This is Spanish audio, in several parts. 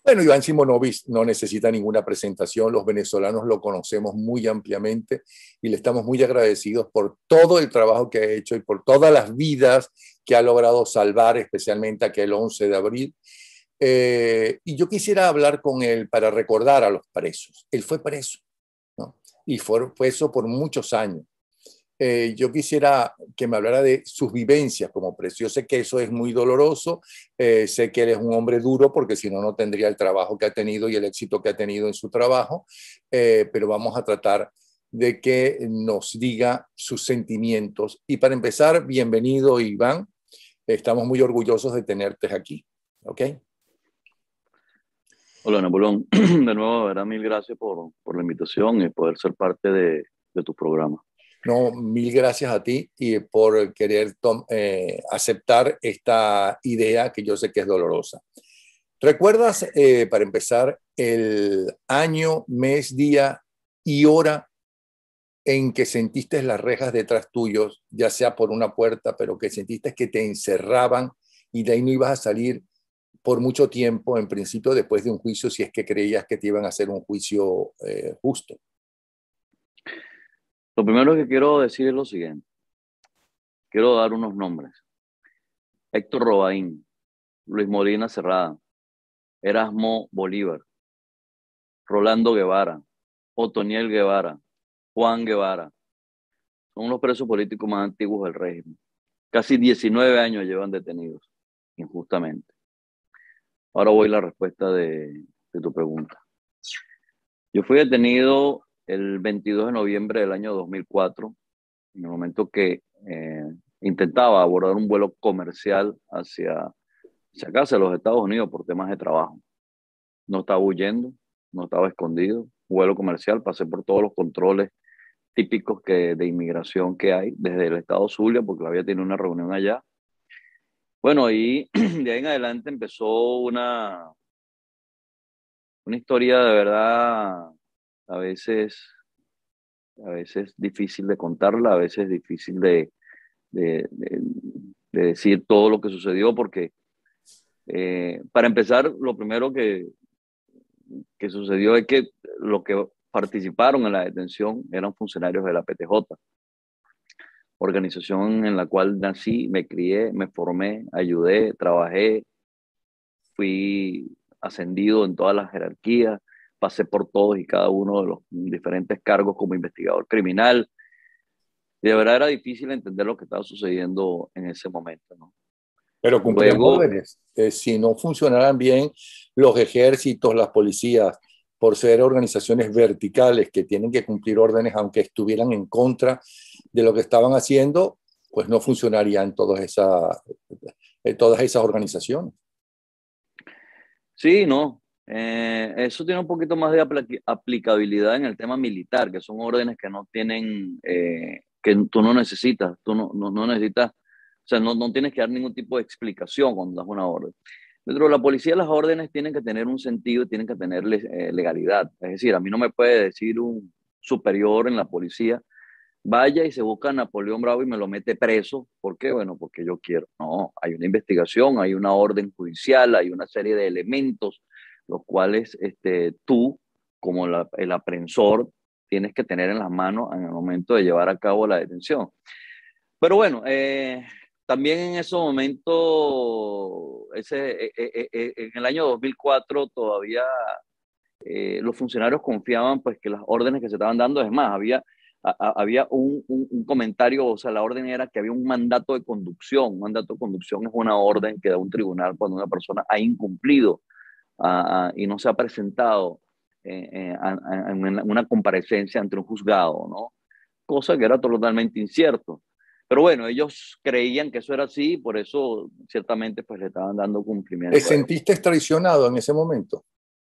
Bueno, Iván Simonovic no necesita ninguna presentación, los venezolanos lo conocemos muy ampliamente y le estamos muy agradecidos por todo el trabajo que ha hecho y por todas las vidas que ha logrado salvar, especialmente aquel 11 de abril. Y yo quisiera hablar con él para recordar a los presos. Él fue preso, ¿no? Y fue preso por muchos años. Yo quisiera que me hablara de sus vivencias como preso. Yo sé que eso es muy doloroso, sé que él es un hombre duro porque si no, no tendría el trabajo que ha tenido y el éxito que ha tenido en su trabajo, pero vamos a tratar de que nos diga sus sentimientos. Y para empezar, bienvenido Iván, estamos muy orgullosos de tenerte aquí, ¿ok? Hola, Napoleón. De nuevo, de verdad, mil gracias por la invitación y poder ser parte de tu programa. No, mil gracias a ti y por querer aceptar esta idea que yo sé que es dolorosa. ¿Recuerdas, para empezar, el año, mes, día y hora en que sentiste las rejas detrás tuyos, ya sea por una puerta, pero que sentiste que te encerraban y de ahí no ibas a salir por mucho tiempo, en principio después de un juicio, si es que creías que te iban a hacer un juicio justo? Lo primero que quiero decir es lo siguiente. Quiero dar unos nombres. Héctor Robaín, Luis Molina Cerrada, Erasmo Bolívar, Rolando Guevara, Otoniel Guevara, Juan Guevara. Son los presos políticos más antiguos del régimen. Casi 19 años llevan detenidos, injustamente. Ahora voy a la respuesta de tu pregunta. Yo fui detenido el 22 de noviembre del año 2004, en el momento que intentaba abordar un vuelo comercial hacia acá, hacia los Estados Unidos, por temas de trabajo. No estaba huyendo, no estaba escondido. Vuelo comercial, pasé por todos los controles típicos de inmigración que hay desde el estado Zulia, porque había tenido una reunión allá. Bueno, y de ahí en adelante empezó una historia de verdad a veces, a veces difícil de contarla, a veces difícil de, de, de decir todo lo que sucedió, porque para empezar, lo primero que sucedió es que los que participaron en la detención eran funcionarios de la PTJ, organización en la cual nací, me crié, me formé, ayudé, trabajé, fui ascendido en todas las jerarquías, pasé por todos y cada uno de los diferentes cargos como investigador criminal. Y de verdad era difícil entender lo que estaba sucediendo en ese momento, ¿no? Pero cumplían Luego, órdenes. Si no funcionaran bien los ejércitos, las policías, por ser organizaciones verticales que tienen que cumplir órdenes aunque estuvieran en contra de lo que estaban haciendo, pues no funcionarían todas esas organizaciones. sí, no. Eso tiene un poquito más de aplicabilidad en el tema militar, que son órdenes que no tienen, que tú no necesitas, tú no necesitas, o sea, no tienes que dar ningún tipo de explicación cuando das una orden. Dentro de la policía, las órdenes tienen que tener un sentido, tienen que tener legalidad. Es decir, a mí no me puede decir un superior en la policía, vaya y se busca a Napoleón Bravo y me lo mete preso. ¿Por qué? Bueno, porque yo quiero. No, hay una investigación, hay una orden judicial, hay una serie de elementos, los cuales tú, como el aprensor, tienes que tener en las manos en el momento de llevar a cabo la detención. Pero bueno, también en ese momento, en el año 2004 todavía los funcionarios confiaban pues que las órdenes que se estaban dando, es más, había un comentario, o sea, la orden era que había un mandato de conducción. Un mandato de conducción es una orden que da un tribunal cuando una persona ha incumplido y no se ha presentado en una comparecencia ante un juzgado, ¿no? Cosa que era totalmente incierto. Pero bueno, ellos creían que eso era así, por eso ciertamente pues le estaban dando ¿Te cumplimiento a eso. sentiste traicionado en ese momento?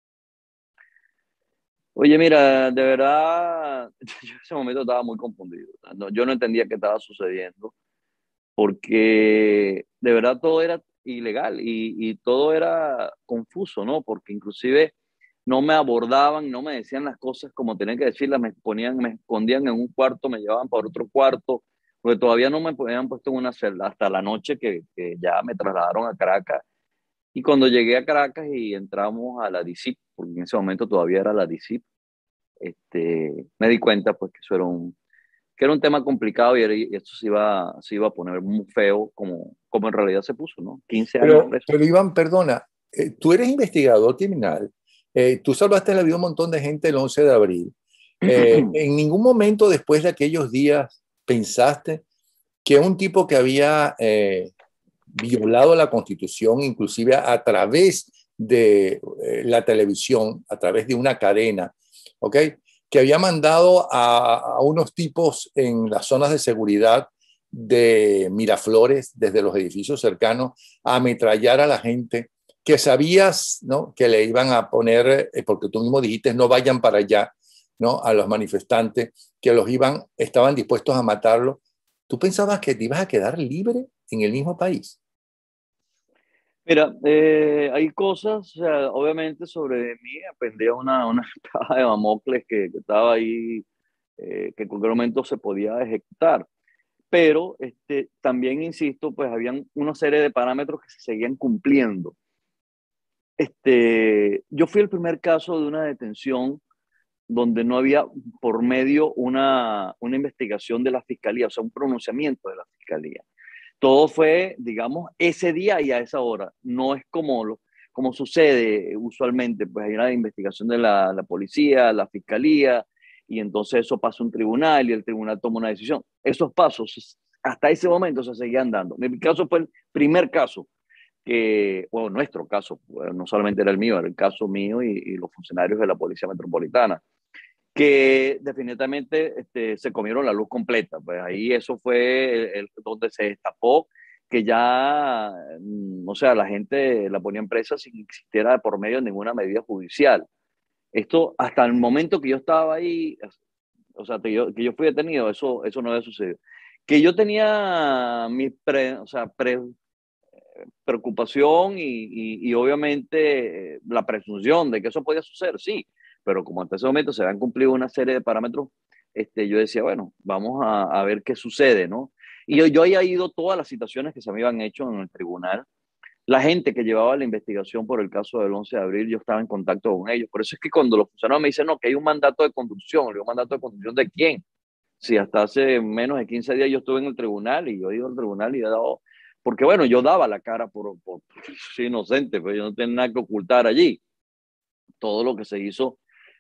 Oye, mira, de verdad, yo en ese momento estaba muy confundido. Yo no entendía qué estaba sucediendo, porque de verdad todo era ilegal y todo era confuso, ¿no? Porque inclusive no me abordaban, no me decían las cosas como tenían que decirlas, me escondían en un cuarto, me llevaban para otro cuarto, porque todavía no me habían puesto en una celda hasta la noche que ya me trasladaron a Caracas Y cuando llegué a Caracas y entramos a la DICIP, porque en ese momento todavía era la DICIP, me di cuenta pues que era un tema complicado y esto se iba a poner muy feo como en realidad se puso, ¿no? 15 años preso. Pero Iván, perdona, tú eres investigador criminal, tú salvaste la vida a un montón de gente el 11 de abril. ¿En ningún momento después de aquellos días pensaste que un tipo que había violado la Constitución, inclusive a través de la televisión, a través de una cadena, ¿ok? Que había mandado a unos tipos en las zonas de seguridad de Miraflores, desde los edificios cercanos, a ametrallar a la gente, que sabías, ¿no?, que le iban a poner, porque tú mismo dijiste, no vayan para allá, ¿no?, a los manifestantes, que estaban dispuestos a matarlo. ¿Tú pensabas que te ibas a quedar libre en el mismo país? Mira, hay cosas, o sea, obviamente sobre mí pendía una espada de Damocles que estaba ahí, que en cualquier momento se podía ejecutar. Pero también, insisto, pues habían una serie de parámetros que se seguían cumpliendo. Yo fui el primer caso de una detención donde no había por medio una investigación de la fiscalía, o sea, un pronunciamiento de la fiscalía. Todo fue, digamos, ese día y a esa hora. No es como sucede usualmente, pues hay una investigación de la policía, la fiscalía, y entonces eso pasa a un tribunal y el tribunal toma una decisión. Esos pasos hasta ese momento se seguían dando. Mi caso fue el primer caso bueno, nuestro caso, no solamente era el mío, era el caso mío y los funcionarios de la Policía Metropolitana, que definitivamente se comieron la luz completa. Pues ahí eso fue donde se destapó que ya, o sea, la gente la ponía en presa sin que existiera por medio de ninguna medida judicial. Esto, hasta el momento que yo estaba ahí, o sea, que yo fui detenido, eso no había sucedido. Que yo tenía o sea, preocupación y obviamente la presunción de que eso podía suceder, sí, pero como hasta ese momento se habían cumplido una serie de parámetros, yo decía, bueno, vamos a ver qué sucede, ¿no? Y yo había ido todas las situaciones que se me habían hecho en el tribunal. La gente que llevaba la investigación por el caso del 11 de abril, yo estaba en contacto con ellos. Por eso es que cuando los funcionarios me dicen, no, que hay un mandato de conducción, le digo, ¿un mandato de conducción de quién? Si hasta hace menos de 15 días yo estuve en el tribunal y yo he ido al tribunal y he dado, porque bueno, yo daba la cara por soy inocente, pero yo no tengo nada que ocultar allí. Todo lo que se hizo,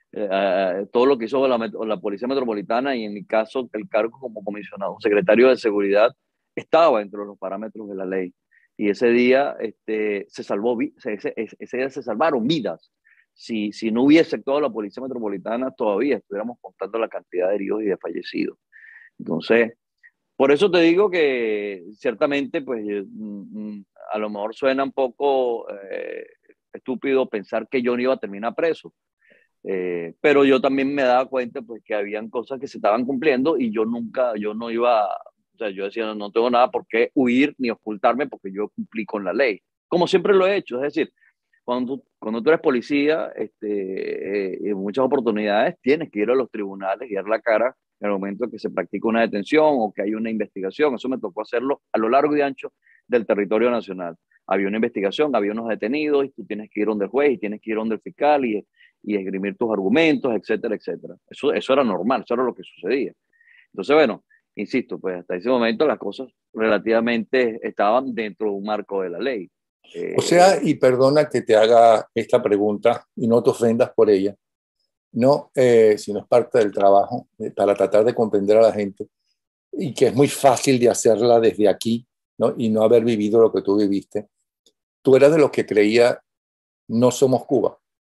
todo lo que hizo la Policía Metropolitana y en mi caso el cargo como comisionado, secretario de Seguridad, estaba dentro de los parámetros de la ley. Y ese día se salvó, ese día se salvaron vidas. Si no hubiese actuado la Policía Metropolitana, todavía estuviéramos contando la cantidad de heridos y de fallecidos. Entonces, por eso te digo que ciertamente, pues, a lo mejor suena un poco estúpido pensar que yo no iba a terminar preso. Pero yo también me daba cuenta, pues, que habían cosas que se estaban cumpliendo y yo no iba, o sea, yo decía, no tengo nada por qué huir ni ocultarme porque yo cumplí con la ley. Como siempre lo he hecho, es decir, cuando tú eres policía, en muchas oportunidades tienes que ir a los tribunales y dar la cara en el momento en que se practica una detención o que hay una investigación. Eso me tocó hacerlo a lo largo y ancho del territorio nacional. Había una investigación, había unos detenidos y tú tienes que ir donde el juez y tienes que ir donde el fiscal y esgrimir tus argumentos, etcétera, etcétera. Eso era normal, eso era lo que sucedía. Entonces, bueno, insisto, pues hasta ese momento las cosas relativamente estaban dentro de un marco de la ley. O sea, Eh, y perdona que te haga esta pregunta y no te ofendas por ella, no, sino es parte del trabajo para tratar de comprender a la gente y que es muy fácil de hacerla desde aquí, ¿no? Y no haber vivido lo que tú viviste. Tú eras de los que creía no somos Cuba.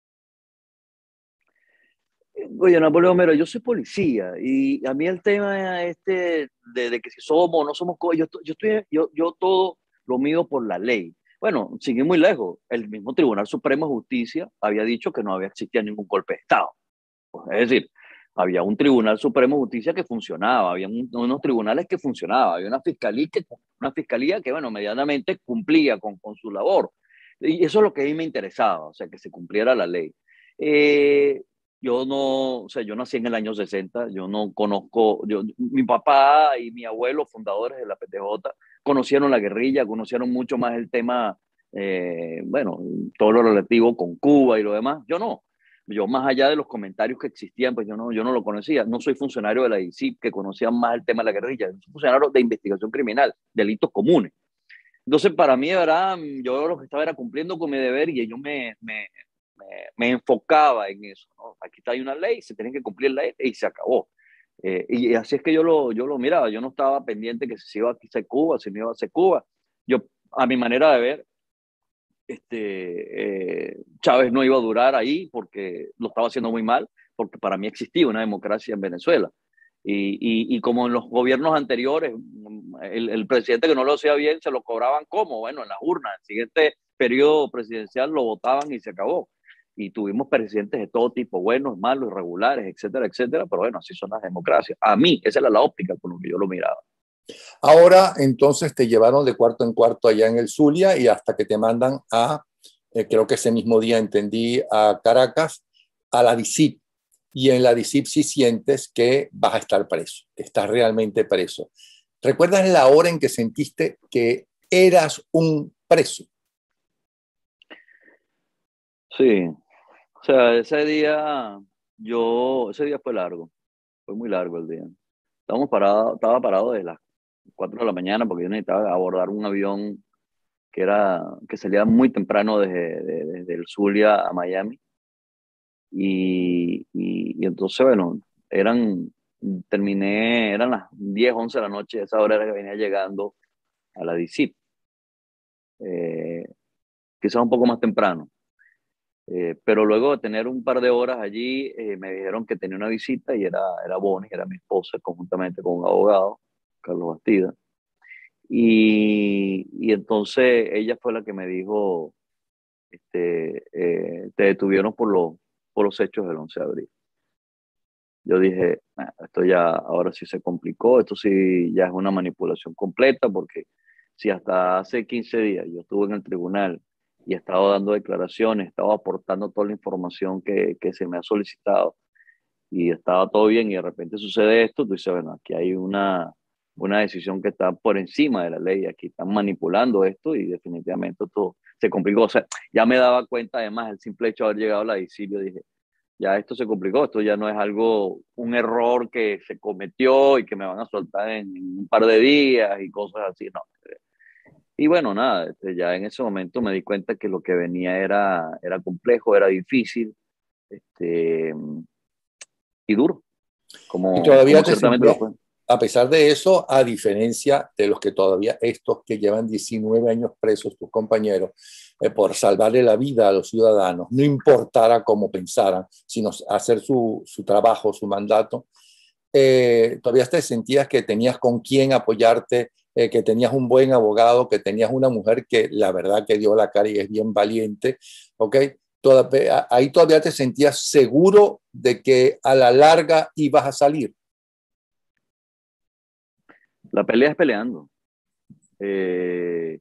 Oye, Napoleón, mira, yo soy policía y a mí el tema de que si somos o no somos, yo todo lo mido por la ley. Bueno, sigue muy lejos. El mismo Tribunal Supremo de Justicia había dicho que no había existido ningún golpe de Estado. Pues, es decir, había un Tribunal Supremo de Justicia que funcionaba, había unos tribunales que funcionaban, había una fiscalía que, bueno, medianamente cumplía con su labor. Y eso es lo que a mí me interesaba, o sea, que se cumpliera la ley. Eh, yo no, o sea, yo nací en el año 60, yo no conozco, mi papá y mi abuelo, fundadores de la PTJ, conocieron la guerrilla, conocieron mucho más el tema bueno, todo lo relativo con Cuba y lo demás. Yo no. Yo, más allá de los comentarios que existían, pues yo no lo conocía. No soy funcionario de la DICIP, que conocía más el tema de la guerrilla. Soy funcionario de investigación criminal, delitos comunes. Entonces, para mí, de verdad, yo lo que estaba era cumpliendo con mi deber y yo me enfocaba en eso, ¿no? Aquí está, hay una ley, se tiene que cumplir la ley y se acabó. Y así es que yo lo miraba. Yo no estaba pendiente que si se iba a hacer Cuba, si no iba a hacer Cuba. Yo, a mi manera de ver, Chávez no iba a durar ahí porque lo estaba haciendo muy mal, porque para mí existía una democracia en Venezuela. Y como en los gobiernos anteriores, el presidente que no lo hacía bien se lo cobraban como, bueno, en las urnas. El siguiente periodo presidencial lo votaban y se acabó. Y tuvimos presidentes de todo tipo, buenos, malos, irregulares, etcétera, etcétera. Pero bueno, así son las democracias. A mí, esa era la óptica con lo que yo lo miraba. Ahora, entonces, te llevaron de cuarto en cuarto allá en el Zulia y hasta que te mandan a, creo que ese mismo día entendí, a Caracas, a la DICIP. Y en la DICIP sí sientes que vas a estar preso, que estás realmente preso. ¿Recuerdas la hora en que sentiste que eras un preso? Sí, o sea, ese día fue largo, fue muy largo el día. Estaba parado desde las 4 de la mañana porque yo necesitaba abordar un avión que salía muy temprano desde el Zulia a Miami. Y entonces, bueno, eran las 10 11 de la noche, esa hora era que venía llegando a la DICIP, eh, quizás un poco más temprano. Pero luego de tener un par de horas allí, me dijeron que tenía una visita y era Bonnie, era mi esposa, conjuntamente con un abogado, Carlos Bastida. Y entonces ella fue la que me dijo, te detuvieron por los hechos del 11 de abril. Yo dije, "Ah, esto ya ahora sí se complicó, esto sí ya es una manipulación completa, porque si hasta hace 15 días yo estuve en el tribunal y he estado dando declaraciones, estaba aportando toda la información que se me ha solicitado y estaba todo bien y de repente sucede esto, tú dices, bueno, aquí hay una decisión que está por encima de la ley, aquí están manipulando esto y definitivamente esto se complicó. O sea, ya me daba cuenta, además, el simple hecho de haber llegado a la dicilia, dije, ya esto se complicó, esto ya no es algo, un error que se cometió y que me van a soltar en un par de días y cosas así, no. Y bueno, nada, ya en ese momento me di cuenta que lo que venía era complejo, era difícil, este, y duro, Y como todavía te ciertamente lo sentías, fue. a pesar de eso, a diferencia de los que todavía, estos que llevan 19 años presos, tus compañeros, por salvarle la vida a los ciudadanos, no importara cómo pensaran, sino hacer su trabajo, su mandato, todavía te sentías que tenías con quién apoyarte, que tenías un buen abogado, que tenías una mujer que la verdad que dio la cara y es bien valiente, ¿ok? Ahí todavía te sentías seguro de que a la larga ibas a salir. La pelea es peleando. Eh,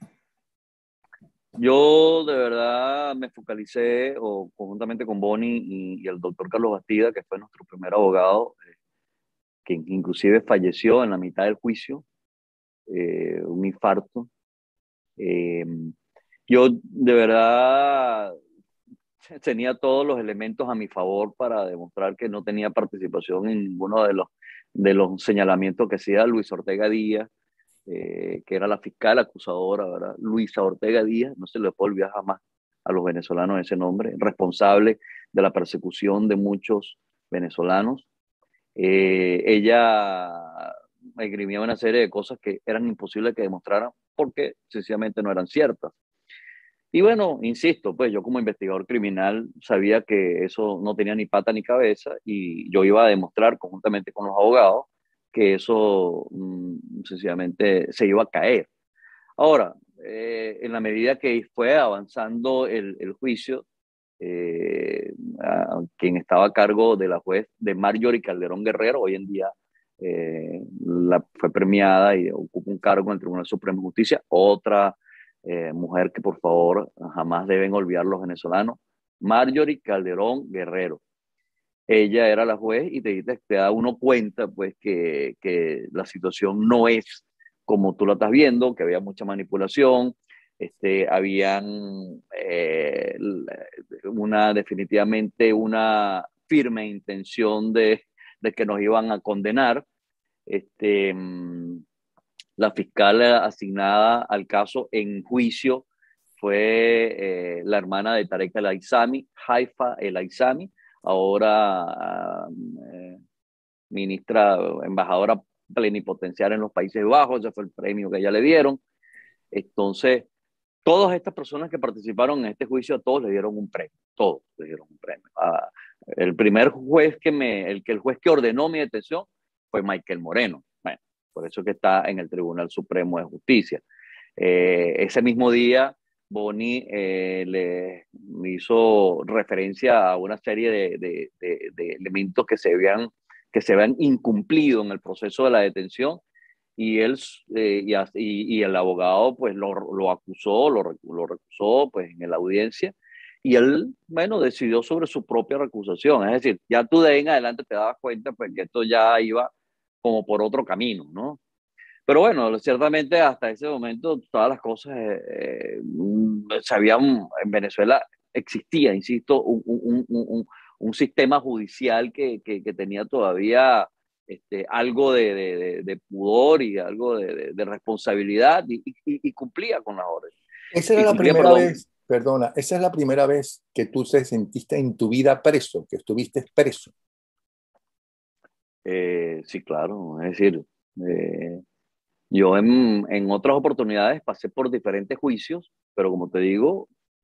yo de verdad me focalicé, o conjuntamente con Bonnie y el doctor Carlos Bastida, que fue nuestro primer abogado, que inclusive falleció en la mitad del juicio, un infarto. Eh, yo de verdad tenía todos los elementos a mi favor para demostrar que no tenía participación en ninguno de los señalamientos que hacía Luis Ortega Díaz, que era la fiscal acusadora, ¿verdad? Luisa Ortega Díaz, no se le puede olvidar jamás a los venezolanos ese nombre, responsable de la persecución de muchos venezolanos. Ella esgrimía una serie de cosas que eran imposibles que demostraran porque sencillamente no eran ciertas. Y bueno, insisto, pues yo como investigador criminal sabía que eso no tenía ni pata ni cabeza y yo iba a demostrar conjuntamente con los abogados que eso sencillamente se iba a caer. Ahora, en la medida que fue avanzando el juicio, quien estaba a cargo de la juez de Marjorie Calderón Guerrero, hoy en día fue premiada y ocupa un cargo en el Tribunal Supremo de Justicia, otra mujer que por favor jamás deben olvidar los venezolanos, Marjorie Calderón Guerrero. Ella era la juez y te da uno cuenta pues que la situación no es como tú la estás viendo, que había mucha manipulación, Habían definitivamente una firme intención de que nos iban a condenar. Este, la fiscal asignada al caso en juicio fue la hermana de Tarek El Aissami, Haifa El Aissami, ahora ministra, embajadora plenipotenciaria en los Países Bajos. Ese fue el premio que ella le dieron. Entonces, todas estas personas que participaron en este juicio, a todos le dieron un premio, todos le dieron un premio. El primer juez el juez que ordenó mi detención fue Michael Moreno. Bueno, por eso que está en el Tribunal Supremo de Justicia. Ese mismo día, Boni le hizo referencia a una serie de elementos que se habían incumplido en el proceso de la detención, y él y el abogado pues lo acusó, lo recusó pues en la audiencia, y él, bueno, decidió sobre su propia recusación. Es decir, ya tú de ahí en adelante te dabas cuenta pues que esto ya iba como por otro camino, ¿no? Pero bueno, ciertamente hasta ese momento todas las cosas sabían. En Venezuela existía, insisto, un sistema judicial que tenía todavía algo de pudor y algo de responsabilidad, y cumplía con las órdenes. Esa era Y la cumplía, primera perdón. vez, perdona, esa es la primera vez que tú te sentiste en tu vida preso, que estuviste preso. Sí, claro. Es decir, yo en otras oportunidades pasé por diferentes juicios, pero como te digo,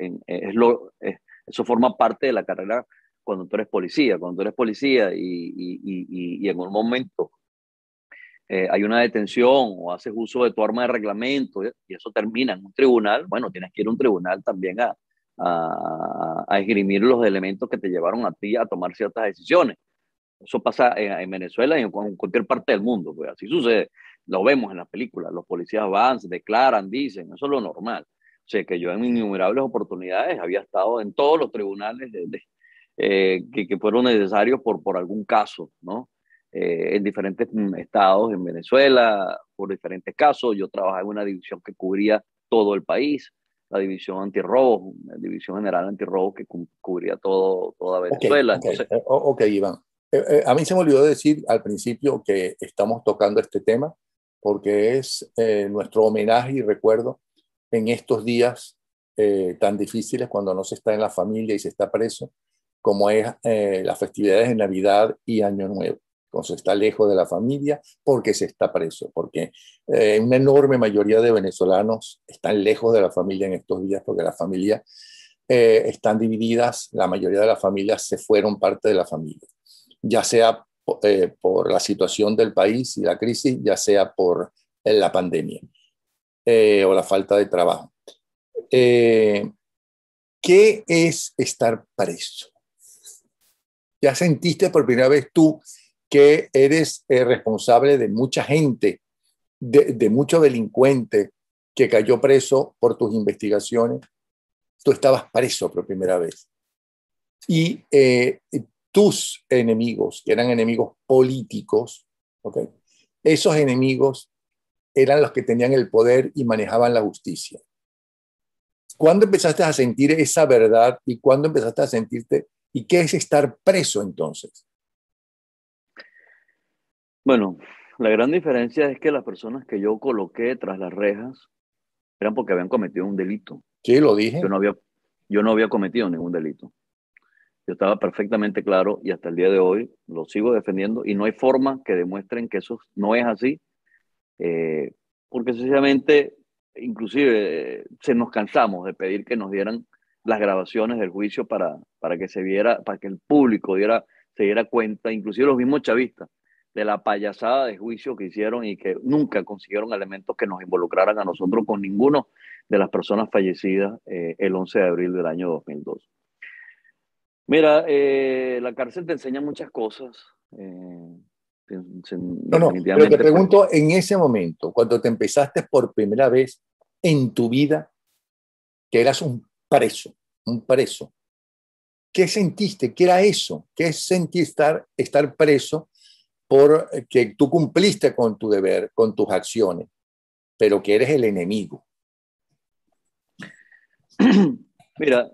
eso forma parte de la carrera cuando tú eres policía. Cuando tú eres policía y en un momento hay una detención o haces uso de tu arma de reglamento, y eso termina en un tribunal, bueno, tienes que ir a un tribunal también a esgrimir los elementos que te llevaron a ti a tomar ciertas decisiones. Eso pasa en Venezuela y en cualquier parte del mundo, pues así sucede. Lo vemos en las películas, los policías van, se declaran, dicen, eso es lo normal. O sea, que yo en innumerables oportunidades había estado en todos los tribunales que fueron necesarios por algún caso, ¿no? En diferentes estados en Venezuela, por diferentes casos. Yo trabajaba en una división que cubría todo el país, la división antirrobo, la división general antirrobo que cubría toda Ok, Venezuela. ok, Entonces, ok, Iván. A mí se me olvidó decir al principio que estamos tocando este tema porque es nuestro homenaje y recuerdo en estos días tan difíciles cuando no se está en la familia y se está preso, como es las festividades de Navidad y Año Nuevo. Cuando se está lejos de la familia porque se está preso, porque una enorme mayoría de venezolanos están lejos de la familia en estos días porque la familia están divididas, la mayoría de las familias se fueron parte de la familia, ya sea por la situación del país y la crisis, ya sea por la pandemia o la falta de trabajo. ¿Qué es estar preso? ¿Ya sentiste por primera vez tú que eres responsable de mucha gente, de mucho delincuente que cayó preso por tus investigaciones? Tú estabas preso por primera vez. Y tus enemigos, que eran enemigos políticos, ¿okay? Esos enemigos eran los que tenían el poder y manejaban la justicia. ¿Cuándo empezaste a sentir esa verdad y cuándo empezaste a sentirte, y qué es estar preso entonces? bueno, la gran diferencia es que las personas que yo coloqué tras las rejas eran porque habían cometido un delito. Sí, lo Yo dije. no había, yo no había cometido ningún delito. Yo estaba perfectamente claro, y hasta el día de hoy lo sigo defendiendo, y no hay forma que demuestren que eso no es así, eh, porque sencillamente, inclusive, se nos cansamos de pedir que nos dieran las grabaciones del juicio para que se viera, para que el público se diera cuenta, inclusive los mismos chavistas, de la payasada de juicio que hicieron, y que nunca consiguieron elementos que nos involucraran a nosotros con ninguno de las personas fallecidas el 11 de abril del año 2002. Mira, la cárcel te enseña muchas cosas. No, no, pero te Definitivamente, pues, pregunto en ese momento, cuando te empezaste por primera vez en tu vida, que eras un preso, ¿qué sentiste? ¿Qué era eso? ¿Qué es sentir estar preso por que tú cumpliste con tu deber, con tus acciones, pero que eres el enemigo? Mira,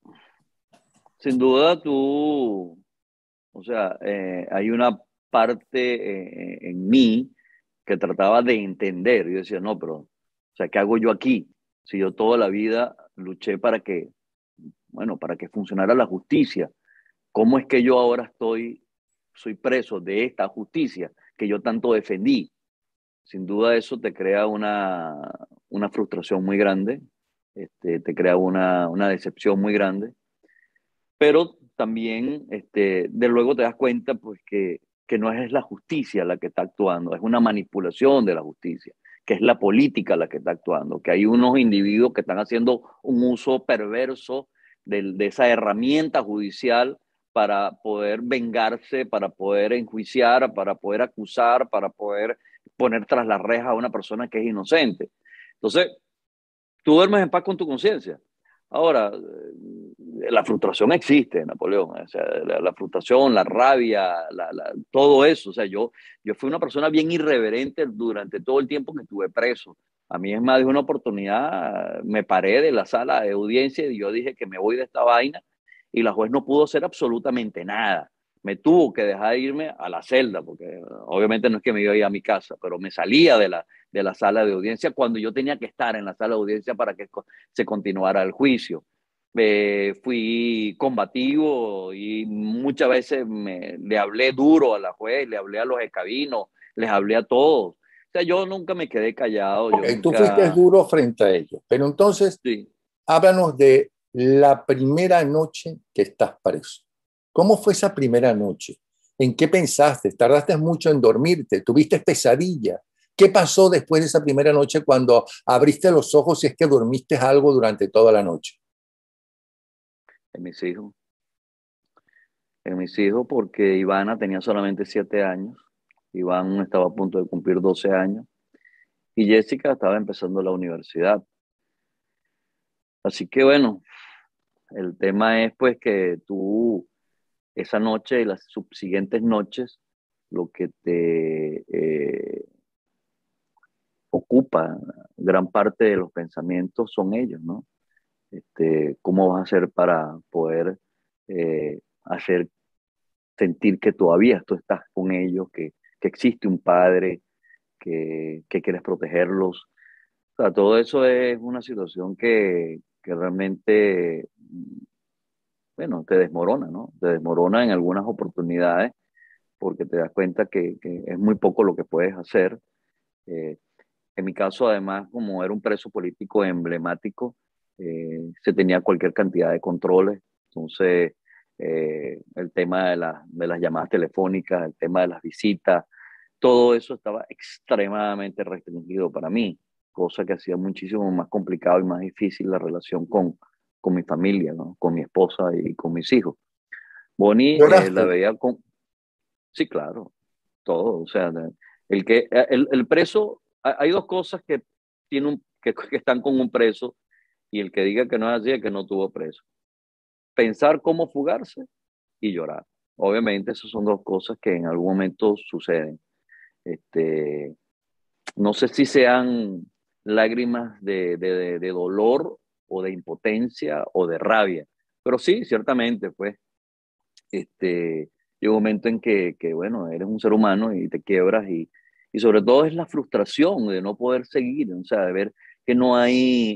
sin duda tú, o sea, hay una parte en mí que trataba de entender. Yo decía, no, pero, o sea, ¿qué hago yo aquí? Si yo toda la vida luché para que, bueno, para que funcionara la justicia, ¿cómo es que yo ahora soy preso de esta justicia que yo tanto defendí? Sin duda eso te crea una frustración muy grande, te crea una decepción muy grande, pero también de luego te das cuenta pues que no es la justicia la que está actuando, es una manipulación de la justicia, que es la política la que está actuando, que hay unos individuos que están haciendo un uso perverso de esa herramienta judicial para poder vengarse, para poder enjuiciar, para poder acusar, para poder poner tras la reja a una persona que es inocente. Entonces, tú duermes en paz con tu conciencia. Ahora, la frustración existe, Napoleón. O sea, la frustración, la rabia, todo eso. O sea, yo fui una persona bien irreverente durante todo el tiempo que estuve preso. A mí es más de una oportunidad, me paré de la sala de audiencia y yo dije que me voy de esta vaina y la juez no pudo hacer absolutamente nada. Me tuvo que dejar irme a la celda, porque obviamente no es que me iba a ir a mi casa, pero me salía de la sala de audiencia cuando yo tenía que estar en la sala de audiencia para que se continuara el juicio. Fui combativo y muchas veces le hablé duro a la juez, le hablé a los escabinos, les hablé a todos. O sea, yo nunca me quedé callado, yo Tú fuiste nunca... duro frente a ellos, pero entonces Sí. háblanos de la primera noche que estás preso. ¿Cómo fue esa primera noche? ¿En qué pensaste? ¿Tardaste mucho en dormirte? ¿Tuviste pesadilla? ¿Qué pasó después de esa primera noche cuando abriste los ojos si es que dormiste algo durante toda la noche? En mis hijos, en mis hijos, porque Ivana tenía solamente 7 años, Iván estaba a punto de cumplir 12 años y Jessica estaba empezando la universidad. Así que bueno, el tema es pues que tú esa noche y las subsiguientes noches lo que te ocupa gran parte de los pensamientos son ellos, ¿no? ¿Cómo vas a hacer para poder hacer sentir que todavía tú estás con ellos, que existe un padre, que quieres protegerlos? O sea, todo eso es una situación que realmente, bueno, te desmorona, ¿no? Te desmorona en algunas oportunidades porque te das cuenta que es muy poco lo que puedes hacer. Eh, en mi caso, además, como era un preso político emblemático, se tenía cualquier cantidad de controles. Entonces, el tema de las llamadas telefónicas, el tema de las visitas, todo eso estaba extremadamente restringido para mí, cosa que hacía muchísimo más complicado y más difícil la relación con mi familia, ¿no? Con mi esposa y con mis hijos. Bonnie la ¿Lloraste? veía con... Sí, claro, todo. O sea, el preso, hay dos cosas que están con un preso y el que diga que no es así es que no tuvo preso. Pensar cómo fugarse y llorar. Obviamente, esas son dos cosas que en algún momento suceden. Este, no sé si sean lágrimas de dolor o de impotencia o de rabia, pero sí, ciertamente, pues, llega un momento en bueno, eres un ser humano y te quiebras y sobre todo es la frustración de no poder seguir, o sea, de ver que no hay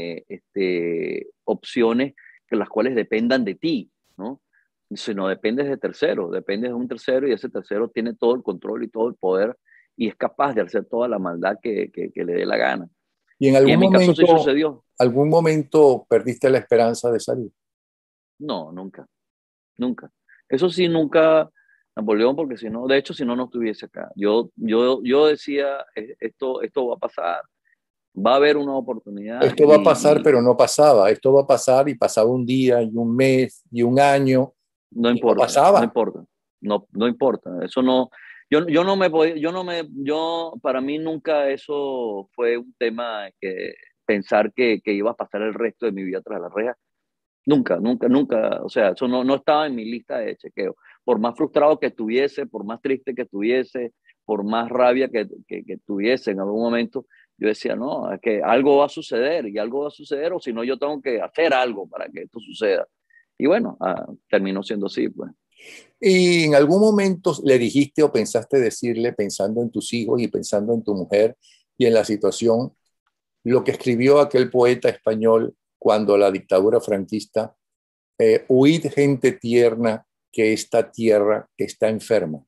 opciones que las cuales dependan de ti, ¿no? Sino dependes de terceros, dependes de un tercero y ese tercero tiene todo el control y todo el poder y es capaz de hacer toda la maldad que le dé la gana. ¿Y en Y en mi caso sí sucedió. algún momento perdiste la esperanza de salir? No, nunca. Nunca. Eso sí, nunca, Napoleón, porque si no, de hecho, si no, no estuviese acá. Yo decía, esto va a pasar, va a haber una oportunidad Esto va a pasar, y pero no pasaba. Esto va a pasar y pasaba un día y un mes y un año no y no importa, no pasaba. importa, no importa. Eso no, yo no me podía, yo no me, yo, para mí nunca eso fue un tema que pensar que iba a pasar el resto de mi vida tras la reja. Nunca, nunca, nunca, o sea, eso no estaba en mi lista de chequeo. Por más frustrado que estuviese, por más triste que estuviese, por más rabia que tuviese en algún momento, yo decía, no, es que algo va a suceder y algo va a suceder, o si no, yo tengo que hacer algo para que esto suceda. Y bueno, terminó siendo así, pues. ¿Y en algún momento le dijiste o pensaste decirle, pensando en tus hijos y pensando en tu mujer y en la situación, lo que escribió aquel poeta español cuando la dictadura franquista, huid gente tierna, que esta tierra está enferma?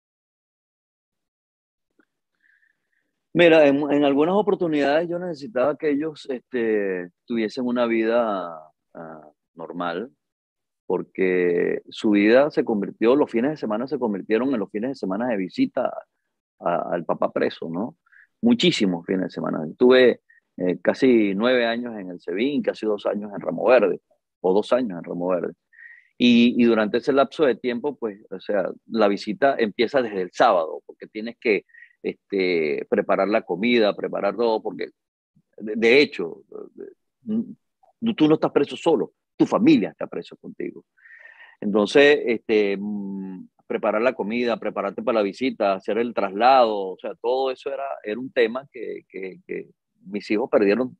Mira, en algunas oportunidades yo necesitaba que ellos tuviesen una vida normal, porque su vida se convirtió, los fines de semana se convirtieron en los fines de semana de visita al papá preso, ¿no? Muchísimos fines de semana. Tuve casi 9 años en el SEBIN, casi 2 años en Ramo Verde, o 2 años en Ramo Verde. Y durante ese lapso de tiempo, pues, o sea, la visita empieza desde el sábado, porque tienes que preparar la comida, preparar todo, porque de hecho, tú no estás preso solo, tu familia está preso contigo. Entonces, preparar la comida, prepararte para la visita, hacer el traslado, o sea, todo eso era un tema que mis hijos perdieron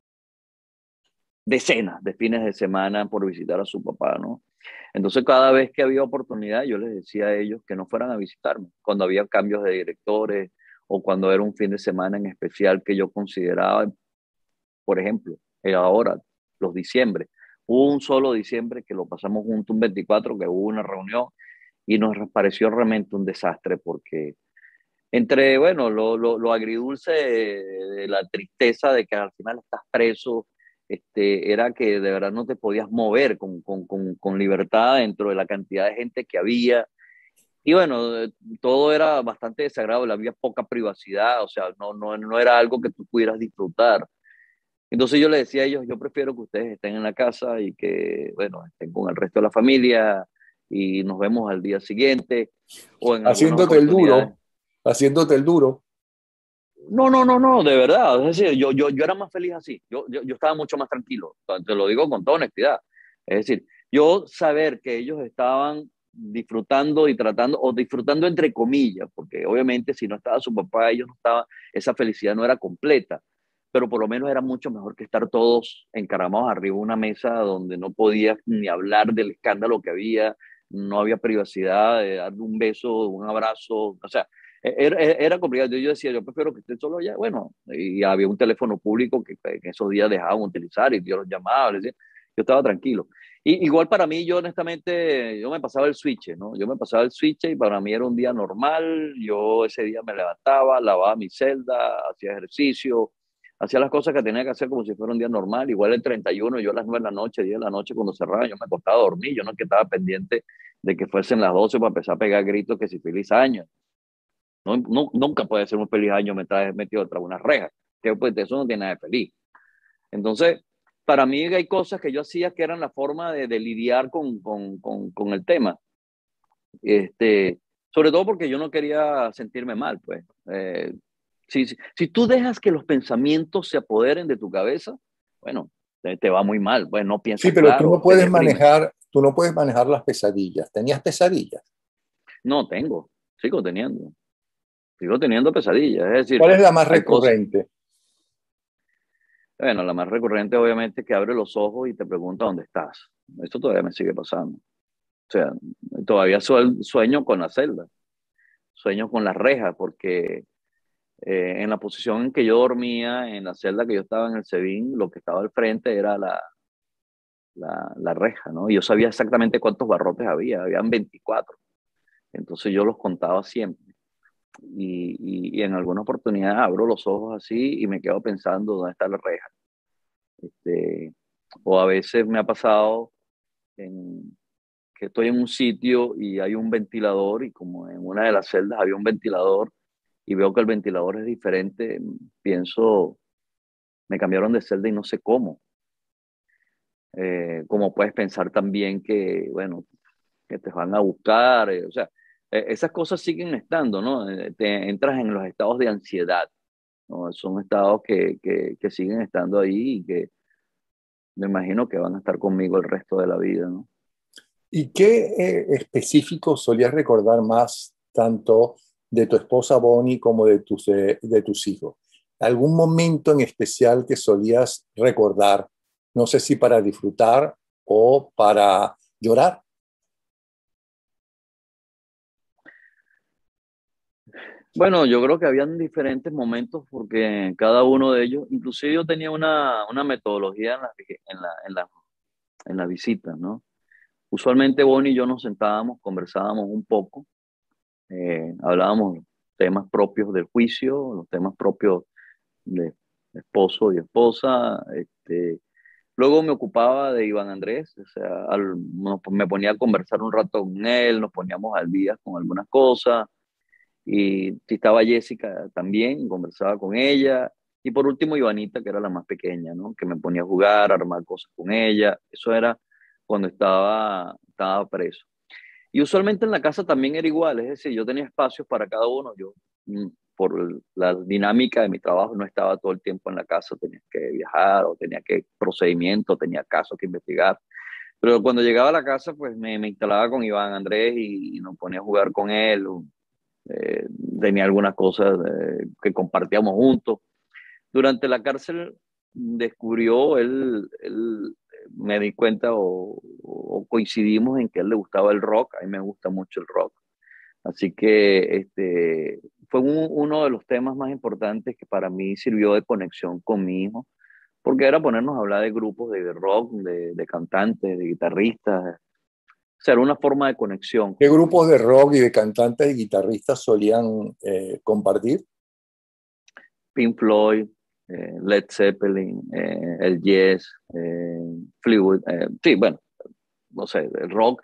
decenas de fines de semana por visitar a su papá, ¿no? Entonces, cada vez que había oportunidad, yo les decía a ellos que no fueran a visitarme, cuando había cambios de directores o cuando era un fin de semana en especial que yo consideraba, por ejemplo, ahora, los diciembre. Hubo un solo diciembre que lo pasamos juntos, un 24, que hubo una reunión y nos pareció realmente un desastre porque entre, bueno, lo agridulce de la tristeza de que al final estás preso, era que de verdad no te podías mover con libertad dentro de la cantidad de gente que había. Y bueno, todo era bastante desagradable, había poca privacidad, o sea, no era algo que tú pudieras disfrutar. Entonces yo le decía a ellos, yo prefiero que ustedes estén en la casa y que, bueno, estén con el resto de la familia y nos vemos al día siguiente o en algunas Haciéndote el oportunidades. duro, haciéndote el duro. No, de verdad. Es decir, yo era más feliz así. Yo estaba mucho más tranquilo. Te lo digo con toda honestidad. Es decir, yo saber que ellos estaban disfrutando y tratando, o disfrutando entre comillas, porque obviamente si no estaba su papá, ellos no estaban, esa felicidad no era completa, pero por lo menos era mucho mejor que estar todos encaramados arriba de una mesa donde no podías ni hablar del escándalo que había, no había privacidad, de darle un beso, un abrazo, o sea, era complicado. Yo decía, yo prefiero que esté solo allá. Bueno, y había un teléfono público que en esos días dejaban utilizar y yo los llamaba, les decía, yo estaba tranquilo. Y igual para mí, yo honestamente, yo me pasaba el switch, ¿no? Yo me pasaba el switch y para mí era un día normal. Yo ese día me levantaba, lavaba mi celda, hacía ejercicio, hacía las cosas que tenía que hacer como si fuera un día normal. Igual el 31, yo a las 9 de la noche, 10 de la noche, cuando cerraba, yo me acostaba a dormir. Yo no que estaba pendiente de que fuesen las 12 para empezar a pegar gritos que si feliz año. Nunca puede ser un feliz año mientras metido tras una reja, que pues eso no tiene nada de feliz. Entonces, para mí hay cosas que yo hacía que eran la forma de lidiar con el tema. Este, Sobre todo porque yo no quería sentirme mal, pues. Si tú dejas que los pensamientos se apoderen de tu cabeza, bueno, te va muy mal, pues no Sí, piensas pero claro, te deprimes. tú no puedes manejar las pesadillas. ¿Tenías pesadillas? No tengo, sigo teniendo, sigo teniendo pesadillas, es decir, ¿Cuál es la más hay cosas. recurrente? Bueno, la más recurrente obviamente es que abre los ojos y te pregunta dónde estás. Esto todavía me sigue pasando. O sea, todavía sueño con la celda, sueño con las rejas, porque en la posición en que yo dormía, en la celda que yo estaba en el SEBIN, lo que estaba al frente era la reja, ¿no? Y yo sabía exactamente cuántos barrotes habían 24. Entonces yo los contaba siempre. Y en alguna oportunidad abro los ojos así y me quedo pensando dónde está la reja. Este, o a veces me ha pasado que estoy en un sitio y hay un ventilador y como en una de las celdas había un ventilador y veo que el ventilador es diferente, pienso, me cambiaron de celda y no sé cómo. Como puedes pensar también que, bueno, que te van a buscar, o sea, esas cosas siguen estando, ¿no? Te entras en los estados de ansiedad, ¿no? Son estados que siguen estando ahí y que me imagino que van a estar conmigo el resto de la vida, ¿no? ¿Y qué específico solías recordar más tanto de tu esposa Bonnie como de tus hijos? ¿Algún momento en especial que solías recordar? No sé si para disfrutar o para llorar. Bueno, yo creo que habían diferentes momentos porque cada uno de ellos, inclusive yo tenía una metodología en las visitas, ¿no? Usualmente Bonnie y yo nos sentábamos, conversábamos un poco, hablábamos temas propios del juicio, los temas propios de esposo y esposa. Luego me ocupaba de Iván Andrés, o sea, me ponía a conversar un rato con él, nos poníamos al día con algunas cosas. Y si estaba Jessica también, conversaba con ella. Y por último, Ivanita, que era la más pequeña, ¿no? Que me ponía a jugar, a armar cosas con ella. Eso era cuando estaba preso. Y usualmente en la casa también era igual, es decir, yo tenía espacios para cada uno. Yo, por la dinámica de mi trabajo, no estaba todo el tiempo en la casa, tenía que viajar o tenía que procedimiento, tenía casos que investigar. Pero cuando llegaba a la casa, pues me instalaba con Iván Andrés y nos ponía a jugar con él. eh, Tenía algunas cosas que compartíamos juntos. Durante la cárcel descubrió, él me di cuenta o coincidimos en que a él le gustaba el rock, a mí me gusta mucho el rock. Así que fue uno de los temas más importantes que para mí sirvió de conexión con mi hijo, porque era ponernos a hablar de grupos de rock, de cantantes, de guitarristas. O sea, era una forma de conexión ¿Qué con mi grupos hijo. de rock y de cantantes y guitarristas solían compartir? Pink Floyd, Led Zeppelin, el Yes, Fleetwood, sí, bueno, no sé, el rock,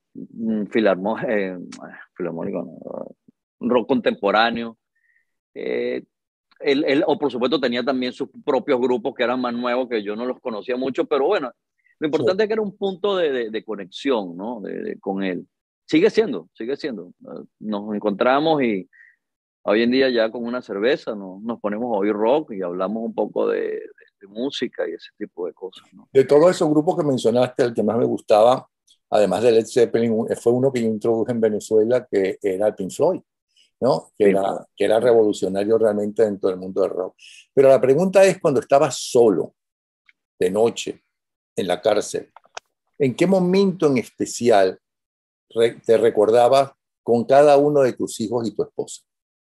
filarmónico, no, rock contemporáneo. Eh, o por supuesto tenía también sus propios grupos que eran más nuevos, que yo no los conocía mucho, pero bueno, lo Sí. importante es que era un punto de conexión, ¿no? Con él. Sigue siendo. Nos encontramos y hoy en día ya con una cerveza nos ponemos a oír rock y hablamos un poco de música y ese tipo de cosas, ¿no? De todos esos grupos que mencionaste, el que más me gustaba, además de Led Zeppelin, fue uno que yo introduje en Venezuela, que era el Pink Floyd, ¿no? Pink Floyd. Que era revolucionario realmente dentro del mundo del rock. Pero la pregunta es, cuando estabas solo, de noche, en la cárcel, ¿en qué momento en especial te recordabas con cada uno de tus hijos y tu esposa?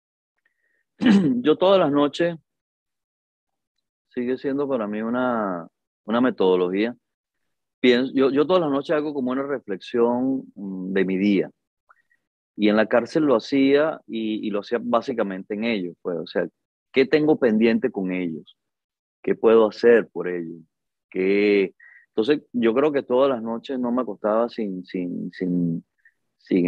Yo todas las noches sigue siendo para mí una metodología. Yo todas las noches hago como una reflexión de mi día. Y en la cárcel lo hacía y lo hacía básicamente en ellos. Pues, o sea, ¿qué tengo pendiente con ellos? ¿Qué puedo hacer por ellos? ¿Qué... Entonces, yo creo que todas las noches no me acostaba sin,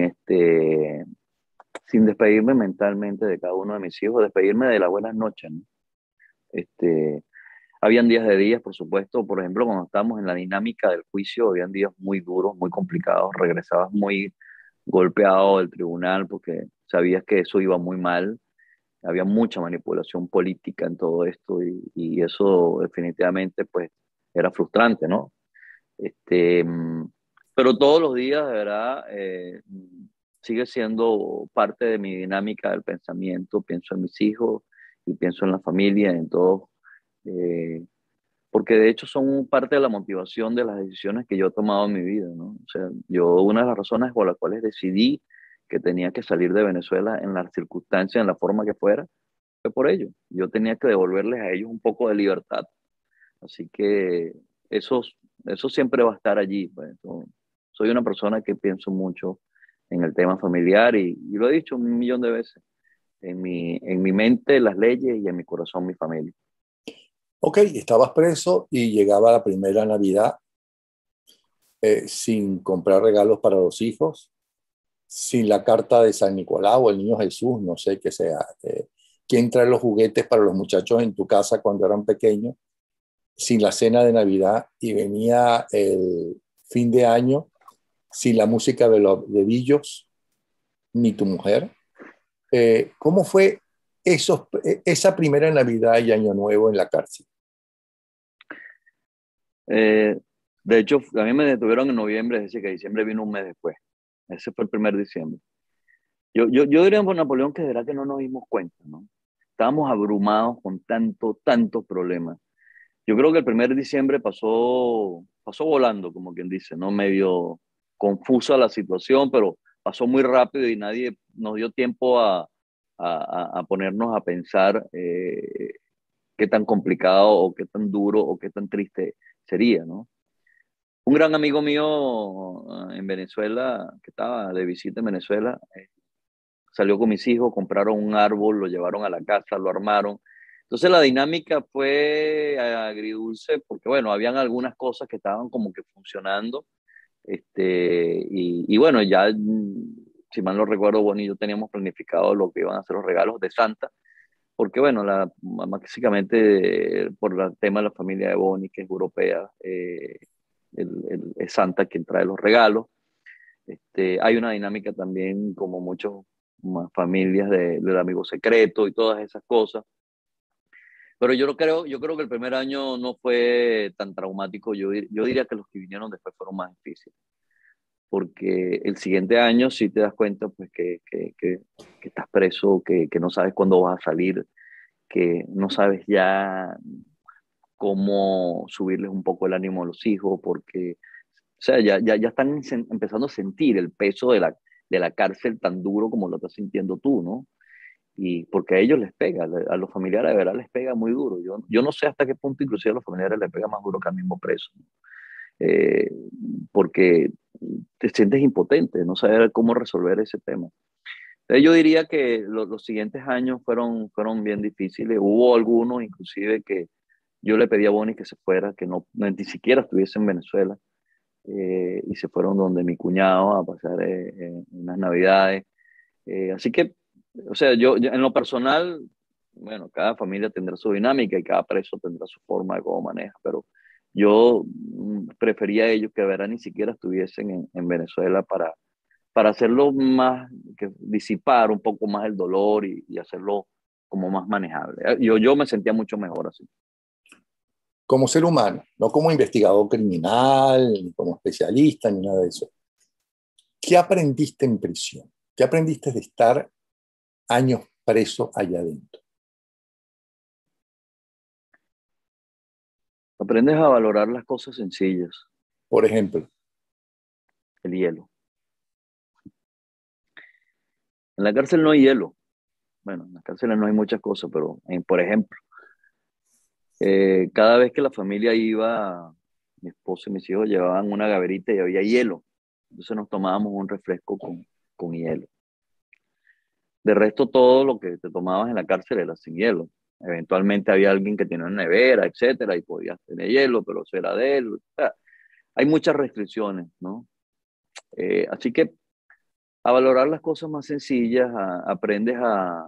sin despedirme mentalmente de cada uno de mis hijos, despedirme de las buenas noches, ¿no? Este, Habían días de días, por supuesto, por ejemplo, cuando estábamos en la dinámica del juicio, habían días muy duros, muy complicados, regresabas muy golpeado del tribunal porque sabías que eso iba muy mal, había mucha manipulación política en todo esto y eso definitivamente pues era frustrante, ¿no? Este, mm, pero todos los días, de verdad, sigue siendo parte de mi dinámica del pensamiento, pienso en mis hijos y pienso en la familia, en todo. Eh, Porque de hecho son parte de la motivación de las decisiones que yo he tomado en mi vida, ¿no? O sea, yo una de las razones por las cuales decidí que tenía que salir de Venezuela en las circunstancias, en la forma que fuera, fue por ello. Yo tenía que devolverles a ellos un poco de libertad. Así que eso, eso siempre va a estar allí, pues. Soy una persona que pienso mucho en el tema familiar y lo he dicho un millón de veces. En mi mente las leyes y en mi corazón mi familia. Ok, estabas preso y llegaba la primera Navidad sin comprar regalos para los hijos, sin la carta de San Nicolás o el Niño Jesús, no sé qué sea. ¿Quién trae los juguetes para los muchachos en tu casa cuando eran pequeños? Sin la cena de Navidad y venía el fin de año sin la música de Billos, ni tu mujer. ¿Cómo fue esa primera Navidad y Año Nuevo en la cárcel? Eh, de hecho, a mí me detuvieron en noviembre, es decir, que diciembre vino un mes después. Ese fue el primer diciembre. Yo diría por Napoleón que será que no nos dimos cuenta, ¿no? estábamos abrumados con tantos problemas. Yo creo que el primer diciembre pasó volando, como quien dice, ¿no? Medio confusa la situación, pero pasó muy rápido y nadie nos dio tiempo a ponernos a pensar qué tan complicado o qué tan duro o qué tan triste sería, ¿no? Un gran amigo mío en Venezuela, que estaba de visita en Venezuela, salió con mis hijos, compraron un árbol, lo llevaron a la casa, lo armaron. Entonces la dinámica fue agridulce porque, bueno, habían algunas cosas que estaban como que funcionando. Y bueno, ya, si mal no recuerdo, bueno, y yo teníamos planificado lo que iban a ser los regalos de Santa, porque, bueno, básicamente por el tema de la familia de Bonnie, que es europea, es Santa quien trae los regalos. Hay una dinámica también, como muchas más familias del amigo secreto y todas esas cosas. Pero yo creo que el primer año no fue tan traumático. Yo diría que los que vinieron después fueron más difíciles. Porque el siguiente año sí te das cuenta pues, que estás preso, que no sabes cuándo vas a salir, que no sabes ya cómo subirles un poco el ánimo a los hijos, porque o sea, ya están empezando a sentir el peso de la cárcel tan duro como lo estás sintiendo tú, ¿no? Y porque a ellos les pega, a los familiares de verdad les pega muy duro. Yo no sé hasta qué punto inclusive a los familiares les pega más duro que al mismo preso, ¿no? Eh, Porque te sientes impotente, no saber cómo resolver ese tema. Entonces yo diría que los siguientes años fueron bien difíciles. Hubo algunos inclusive que yo le pedí a Bonnie que se fuera, que ni siquiera estuviese en Venezuela, y se fueron donde mi cuñado a pasar unas navidades. Así que, o sea, yo en lo personal, bueno, cada familia tendrá su dinámica y cada preso tendrá su forma de cómo maneja, pero yo prefería a ellos que de verdad ni siquiera estuviesen en Venezuela para hacerlo más, que disipar un poco más el dolor y hacerlo como más manejable. Yo me sentía mucho mejor así. Como ser humano, no como investigador criminal, ni como especialista, ni nada de eso. ¿Qué aprendiste en prisión? ¿Qué aprendiste de estar años preso allá adentro? Aprendes a valorar las cosas sencillas, Por ejemplo, el hielo. En la cárcel no hay hielo. Bueno, en las cárceles no hay muchas cosas, pero por ejemplo, cada vez que la familia iba, mi esposo y mis hijos llevaban una gaverita y había hielo. Entonces nos tomábamos un refresco con hielo. De resto, todo lo que te tomabas en la cárcel era sin hielo. Eventualmente había alguien que tenía una nevera, etcétera, y podías tener hielo, pero eso era de él. O sea, hay muchas restricciones, ¿no? Así que a valorar las cosas más sencillas, aprendes a...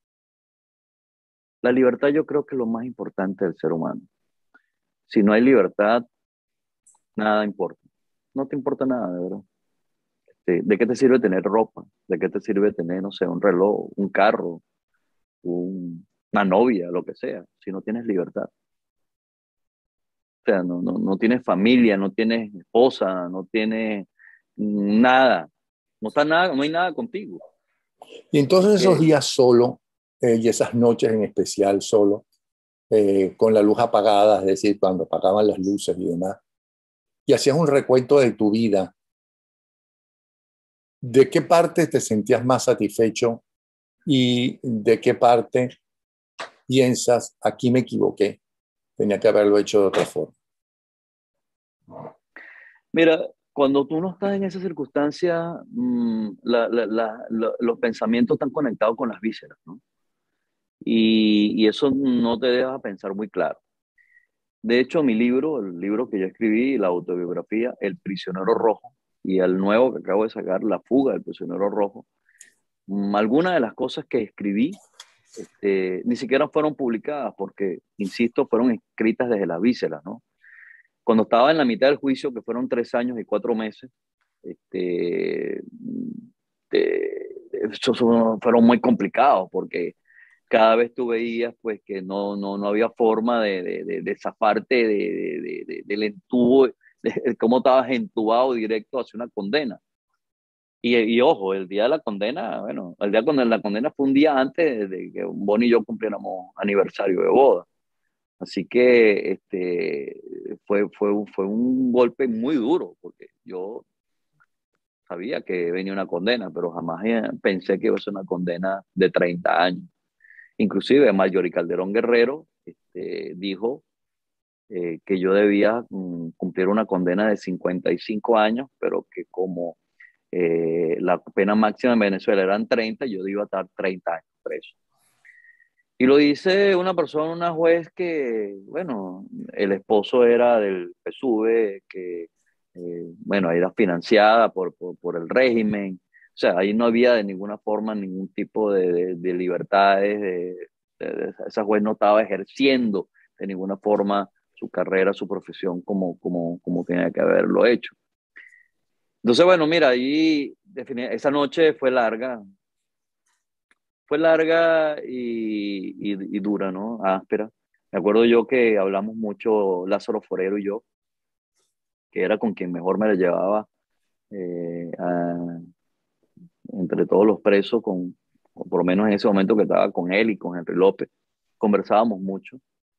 La libertad yo creo que es lo más importante del ser humano. Si no hay libertad, nada importa. No te importa nada, de verdad. ¿De qué te sirve tener ropa? ¿De qué te sirve tener, no sé, un reloj, un carro, una novia, lo que sea, si no tienes libertad? O sea, no tienes familia, no tienes esposa, no tienes nada. No está nada, no hay nada contigo. y entonces esos Que, días solo, y esas noches en especial solo, con la luz apagada, es decir, cuando apagaban las luces y demás, y hacías un recuento de tu vida, ¿de qué parte te sentías más satisfecho y de qué parte piensas, aquí me equivoqué, tenía que haberlo hecho de otra forma? mira, cuando tú no estás en esa circunstancia, los pensamientos están conectados con las vísceras, ¿no? Y eso no te deja pensar muy claro. De hecho, mi libro, el libro que yo escribí, la autobiografía, El prisionero rojo, y el nuevo que acabo de sacar, La fuga del prisionero rojo, algunas de las cosas que escribí ni siquiera fueron publicadas porque, insisto, fueron escritas desde las vísceras, ¿no? Cuando estaba en la mitad del juicio, que fueron 3 años y 4 meses, esos fueron muy complicados porque cada vez tú veías pues que no había forma de zafarte del entubo, de cómo estabas entubado directo hacia una condena. Y ojo, el día de la condena, bueno, el día de la condena fue un día antes de que Bonnie y yo cumpliéramos aniversario de boda. Así que fue un golpe muy duro, porque yo sabía que venía una condena, pero jamás pensé que iba a ser una condena de 30 años. Inclusive Marjorie Calderón Guerrero dijo que yo debía cumplir una condena de 55 años, pero que como la pena máxima en Venezuela eran 30, yo iba a estar 30 años preso. Y lo dice una persona, una juez que, bueno, el esposo era del PSUV, que, bueno, era financiada por el régimen. O sea, ahí no había de ninguna forma ningún tipo de libertades. Esa juez no estaba ejerciendo de ninguna forma su carrera, su profesión como tenía que haberlo hecho. Entonces, bueno, mira, ahí esa noche fue larga y dura, ¿no? Áspera. Me acuerdo yo que hablamos mucho Lázaro Forero y yo, que era con quien mejor me la llevaba eh, a- entre todos los presos, o por lo menos en ese momento que estaba con él y con Henry López. Conversábamos mucho.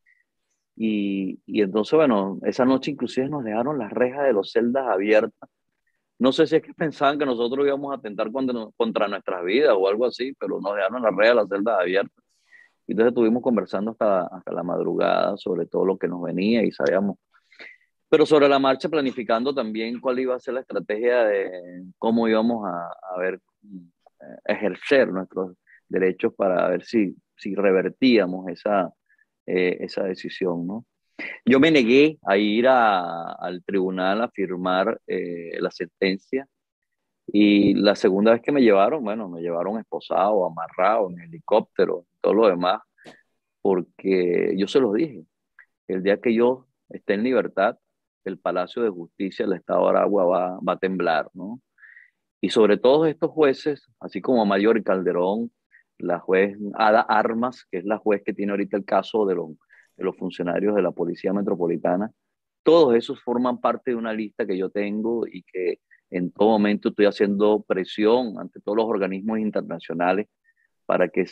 Y entonces, bueno, esa noche inclusive nos dejaron las rejas de los celdas abiertas. No sé si es que pensaban que nosotros íbamos a atentar contra nuestras vidas o algo así, pero nos dejaron las rejas de las celdas abiertas. Y entonces estuvimos conversando hasta la madrugada sobre todo lo que nos venía y sabíamos, pero sobre la marcha planificando también cuál iba a ser la estrategia de cómo íbamos a ver, ejercer nuestros derechos para ver si revertíamos esa decisión, ¿no? Yo me negué a ir al tribunal a firmar la sentencia y la segunda vez que me llevaron, bueno, me llevaron esposado, amarrado en helicóptero, todo lo demás porque yo se los dije, el día que yo esté en libertad, el Palacio de Justicia del Estado de Aragua va a temblar, ¿no? Y sobre todos estos jueces, así como Mayor Calderón, la juez Ada Armas, que es la juez que tiene ahorita el caso de los funcionarios de la Policía Metropolitana, todos esos forman parte de una lista que yo tengo y que en todo momento estoy haciendo presión ante todos los organismos internacionales para que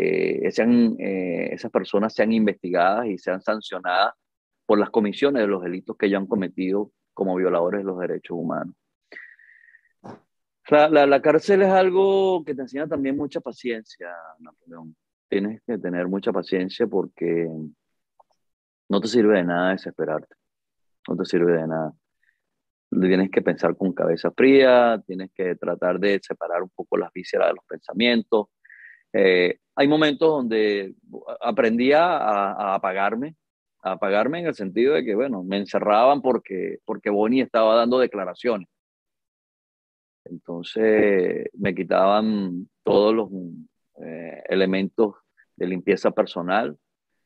esas personas sean investigadas y sean sancionadas por las comisiones de los delitos que ellos han cometido como violadores de los derechos humanos. La cárcel es algo que te enseña también mucha paciencia, Napoleón. Tienes que tener mucha paciencia porque no te sirve de nada desesperarte, no te sirve de nada. Tienes que pensar con cabeza fría, tienes que tratar de separar un poco las vísceras de los pensamientos. Hay momentos donde aprendí a apagarme en el sentido de que, bueno, me encerraban porque Bonnie estaba dando declaraciones. Entonces me quitaban todos los elementos de limpieza personal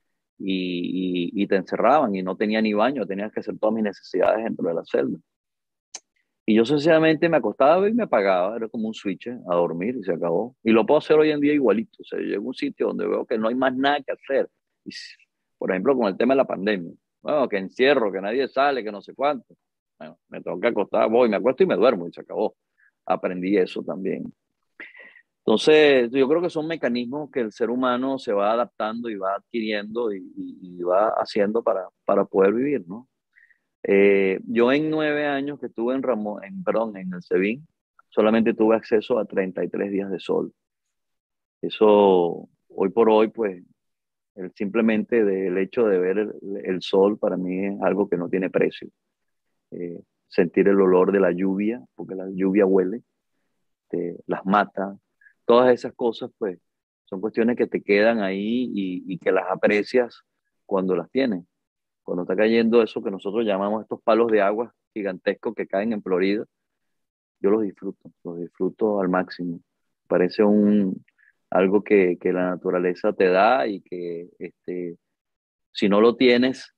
y te encerraban y no tenía ni baño, tenías que hacer todas mis necesidades dentro de la celda. Y yo sencillamente me acostaba y me apagaba, era como un switch a dormir y se acabó. Y lo puedo hacer hoy en día igualito. O sea, yo llego a un sitio donde veo que no hay más nada que hacer. Por ejemplo, con el tema de la pandemia. Bueno, que encierro, que nadie sale, que no sé cuánto. Bueno, me tengo que acostar, voy, me acuesto y me duermo y se acabó. Aprendí eso también. Entonces, yo creo que son mecanismos que el ser humano se va adaptando y va adquiriendo y va haciendo para poder vivir, ¿no? Yo en 9 años que estuve perdón, en el SEBIN, solamente tuve acceso a 33 días de sol. Eso, hoy por hoy, pues, simplemente del hecho de ver el sol para mí es algo que no tiene precio. Sentir el olor de la lluvia, porque la lluvia huele, las mata, todas esas cosas, pues, son cuestiones que te quedan ahí y que las aprecias cuando las tienes. Cuando está cayendo eso que nosotros llamamos estos palos de agua gigantescos que caen en Florida, yo los disfruto al máximo. Parece algo que la naturaleza te da y que si no lo tienes,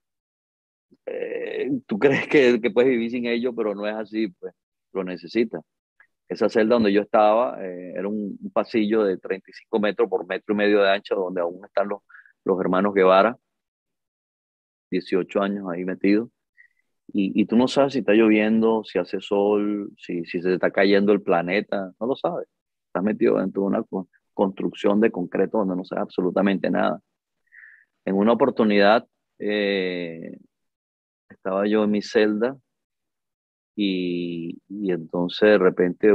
tú crees que puedes vivir sin ello, pero no es así, pues lo necesitas. Esa celda donde yo estaba era un pasillo de 35 metros por 1,5 metros de ancho, donde aún están los hermanos Guevara, 18 años ahí metidos. y tú no sabes si está lloviendo, si hace sol, si se está cayendo el planeta, no lo sabes. Estás metido dentro de una construcción de concreto donde no sabes absolutamente nada. En una oportunidad eh, estaba yo en mi celda y entonces de repente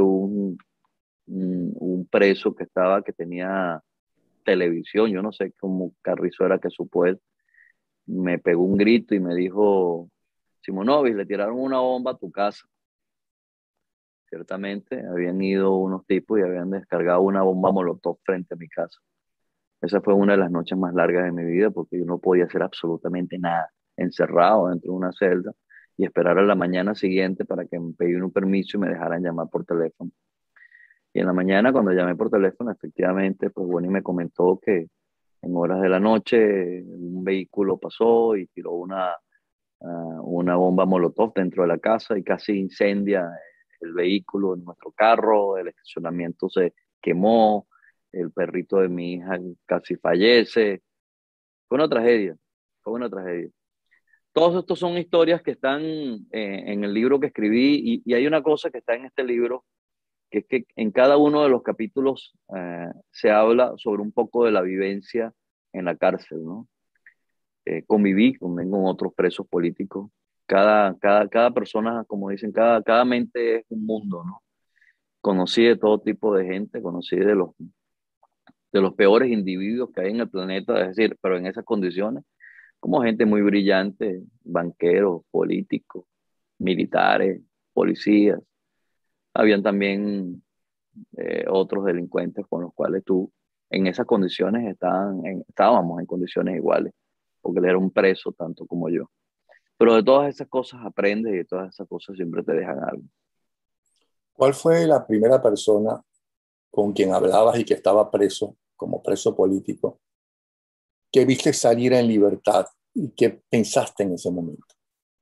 un preso que tenía televisión, yo no sé cómo carrizo era que supo él, me pegó un grito y me dijo, Simonovic, le tiraron una bomba a tu casa. Ciertamente habían ido unos tipos y habían descargado una bomba molotov frente a mi casa. Esa fue una de las noches más largas de mi vida porque yo no podía hacer absolutamente nada, encerrado dentro de una celda y esperar a la mañana siguiente para que me pidieran un permiso y me dejaran llamar por teléfono. Y en la mañana, cuando llamé por teléfono, efectivamente, pues bueno, y me comentó que en horas de la noche un vehículo pasó y tiró una bomba molotov dentro de la casa y casi incendia el vehículo, nuestro carro, el estacionamiento se quemó, el perrito de mi hija casi fallece. Fue una tragedia, fue una tragedia. Todos estos son historias que están en el libro que escribí y hay una cosa que está en este libro, que es que en cada uno de los capítulos se habla sobre un poco de la vivencia en la cárcel, ¿no? Conviví con otros presos políticos. Cada persona, como dicen, cada mente es un mundo, ¿no? Conocí de todo tipo de gente, conocí de los peores individuos que hay en el planeta, es decir, pero en esas condiciones, como gente muy brillante, banqueros, políticos, militares, policías. Habían también otros delincuentes con los cuales tú, en esas condiciones, estábamos en condiciones iguales, porque él era un preso tanto como yo. Pero de todas esas cosas aprendes y de todas esas cosas siempre te dejan algo. ¿Cuál fue la primera persona con quien hablabas y que estaba preso, como preso político, que viste salir en libertad y qué pensaste en ese momento?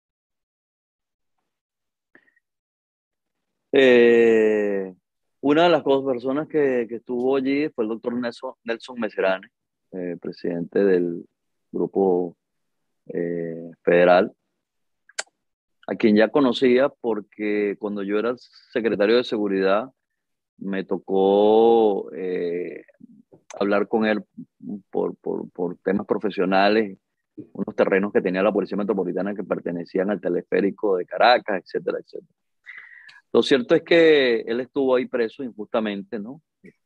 Eh, una de las personas que estuvo allí fue el doctor Nelson Messerani, presidente del grupo federal, a quien ya conocía porque cuando yo era secretario de seguridad me tocó hablar con él por temas profesionales, unos terrenos que tenía la Policía Metropolitana que pertenecían al teleférico de Caracas, etcétera, etcétera. Lo cierto es que él estuvo ahí preso injustamente, ¿no?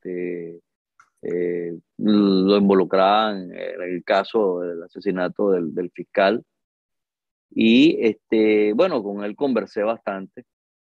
Lo involucraban en el caso del asesinato del fiscal y bueno, con él conversé bastante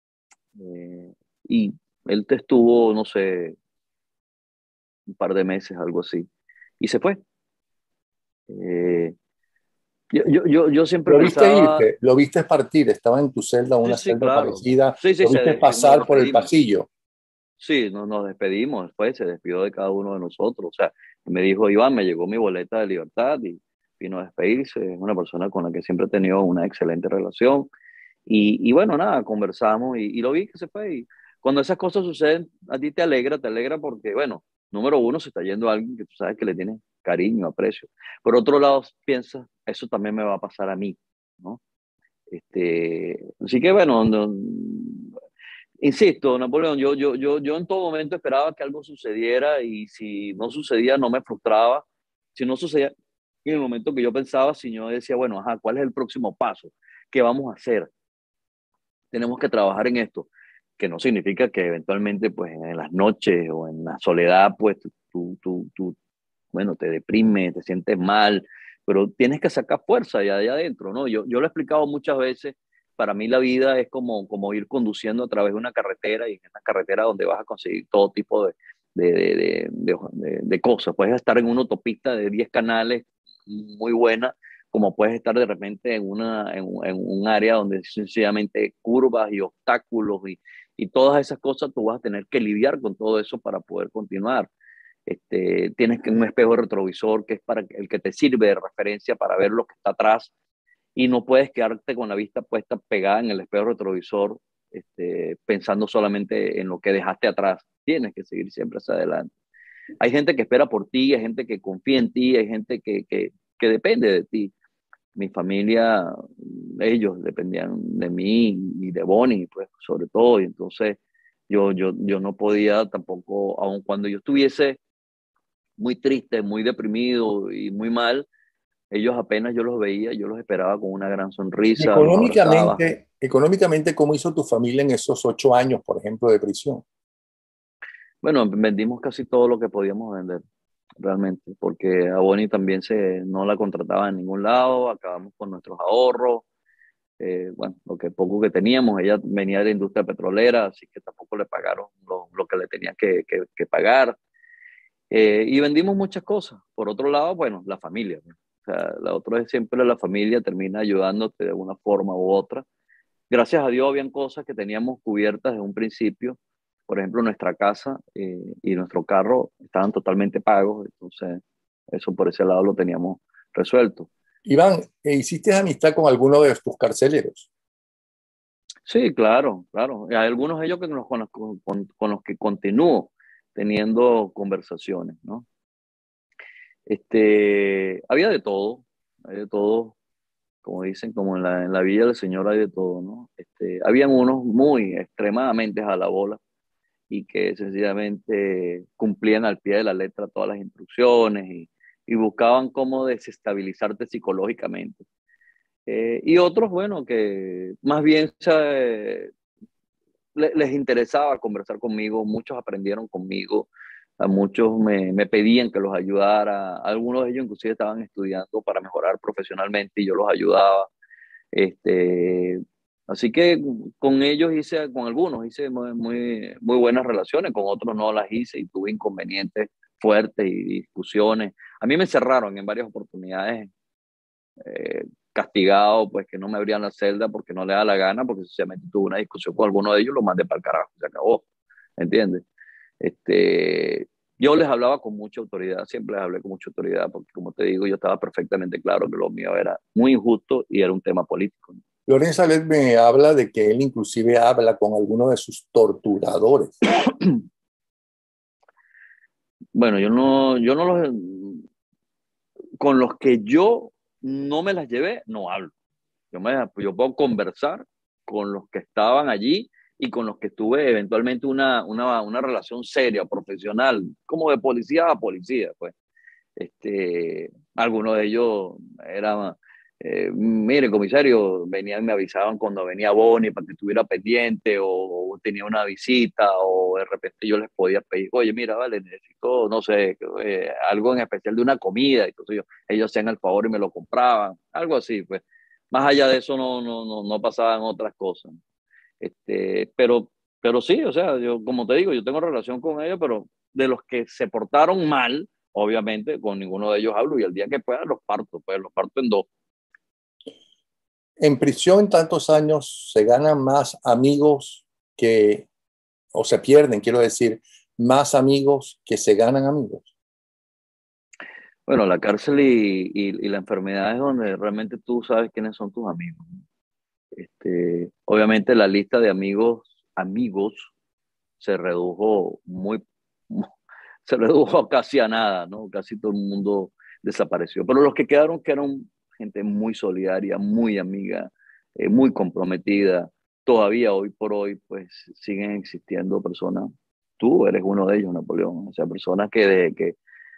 y él te estuvo, no sé, un par de meses, algo así, y se fue. Eh, yo siempre Lo viste pensaba, irte, lo viste partir, estaba en tu celda, sí, una sí, celda claro, parecida, sí, sí, lo viste nos pasar por el despedimos. pasillo. Sí, nos despedimos después, se despidió de cada uno de nosotros. O sea, me dijo, Iván, me llegó mi boleta de libertad y vino a despedirse. Es una persona con la que siempre he tenido una excelente relación. Y bueno, nada, conversamos y lo vi que se fue. Y cuando esas cosas suceden, a ti te alegra porque, bueno, número uno, se está yendo alguien que tú sabes que le tienes cariño, aprecio. Por otro lado, piensas, eso también me va a pasar a mí, ¿no? Así que bueno, insisto, Napoleón, yo en todo momento esperaba que algo sucediera y si no sucedía no me frustraba. Si no sucedía en el momento que yo pensaba, si yo decía, bueno, ajá, ¿cuál es el próximo paso? ¿Qué vamos a hacer? Tenemos que trabajar en esto, que no significa que eventualmente, pues en las noches o en la soledad, pues bueno, te deprime, te sientes mal, pero tienes que sacar fuerza allá adentro, ¿no? Yo lo he explicado muchas veces, para mí la vida es como ir conduciendo a través de una carretera y en una carretera donde vas a conseguir todo tipo de cosas. Puedes estar en una autopista de 10 canales muy buena, como puedes estar de repente en un área donde sencillamente curvas y obstáculos y todas esas cosas, tú vas a tener que lidiar con todo eso para poder continuar. Tienes que un espejo retrovisor que es para el que te sirve de referencia para ver lo que está atrás y no puedes quedarte con la vista puesta pegada en el espejo retrovisor pensando solamente en lo que dejaste atrás. Tienes que seguir siempre hacia adelante. Hay gente que espera por ti, hay gente que confía en ti, hay gente que depende de ti. mi familia, ellos dependían de mí y de Bonnie, pues sobre todo, y entonces yo no podía tampoco, aun cuando yo estuviese muy triste, muy deprimido y muy mal, ellos apenas yo los veía, yo los esperaba con una gran Y sonrisa, los abrazaba. económicamente, ¿cómo hizo tu familia en esos 8 años, por ejemplo, de prisión? Bueno, vendimos casi todo lo que podíamos vender, realmente, porque a Bonnie también no la contrataba en ningún lado, acabamos con nuestros ahorros, bueno, lo que poco que teníamos, ella venía de la industria petrolera, así que tampoco le pagaron lo que le tenían que pagar. Y vendimos muchas cosas. Por otro lado, bueno, la familia, ¿no? O sea, la otra es siempre la familia termina ayudándote de una forma u otra. Gracias a Dios habían cosas que teníamos cubiertas desde un principio. Por ejemplo, nuestra casa y nuestro carro estaban totalmente pagos, entonces eso por ese lado lo teníamos resuelto. Iván, ¿hiciste amistad con alguno de tus carceleros? Sí, claro, claro. Y hay algunos de ellos con los que continúo teniendo conversaciones, ¿no? Había de todo, como dicen, como en la Villa del Señor hay de todo, ¿no? Habían unos muy extremadamente jalabolas y que sencillamente cumplían al pie de la letra todas las instrucciones y buscaban cómo desestabilizarte psicológicamente. Y otros, bueno, que más bien les interesaba conversar conmigo, muchos aprendieron conmigo, a muchos me pedían que los ayudara, algunos de ellos inclusive estaban estudiando para mejorar profesionalmente y yo los ayudaba. Este, Así que con ellos con algunos hice muy buenas relaciones, con otros no las hice y tuve inconvenientes fuertes y discusiones. A mí me cerraron en varias oportunidades, castigado, pues que no me abrían la celda porque no le da la gana, porque sencillamente tuve una discusión con alguno de ellos, lo mandé para el carajo, se acabó, ¿entiendes? Este, yo les hablaba con mucha autoridad, siempre les hablé con mucha autoridad, porque como te digo, yo estaba perfectamente claro que lo mío era muy injusto y era un tema político, ¿no? Lorenzo Salet me habla de que él inclusive habla con alguno de sus torturadores. Bueno, yo no los, con los que yo no me las llevé, no hablo. Yo puedo conversar con los que estaban allí y con los que tuve eventualmente una relación seria, profesional, como de policía a policía, pues. Algunos de ellos eran, mire, comisario, venían, me avisaban cuando venía Bonnie para que estuviera pendiente o tenía una visita o de repente yo les podía pedir, oye, mira, vale, necesito, no sé, algo en especial de una comida, entonces ellos hacían el favor y me lo compraban, algo así, pues. Más allá de eso no pasaban otras cosas. Pero sí, o sea, yo, como te digo, yo tengo relación con ellos, pero de los que se portaron mal, obviamente, con ninguno de ellos hablo y el día que pueda los parto, pues los parto en dos. En prisión en tantos años se ganan más amigos que, o se pierden, quiero decir, más amigos que se ganan amigos. Bueno, la cárcel y la enfermedad es donde realmente tú sabes quiénes son tus amigos, ¿no? Obviamente la lista de amigos se redujo se redujo casi a nada, ¿no? Casi todo el mundo desapareció. Pero los que quedaron gente muy solidaria, muy amiga, muy comprometida. Todavía hoy por hoy, pues siguen existiendo personas. Tú eres uno de ellos, Napoleón. O sea, personas que desde que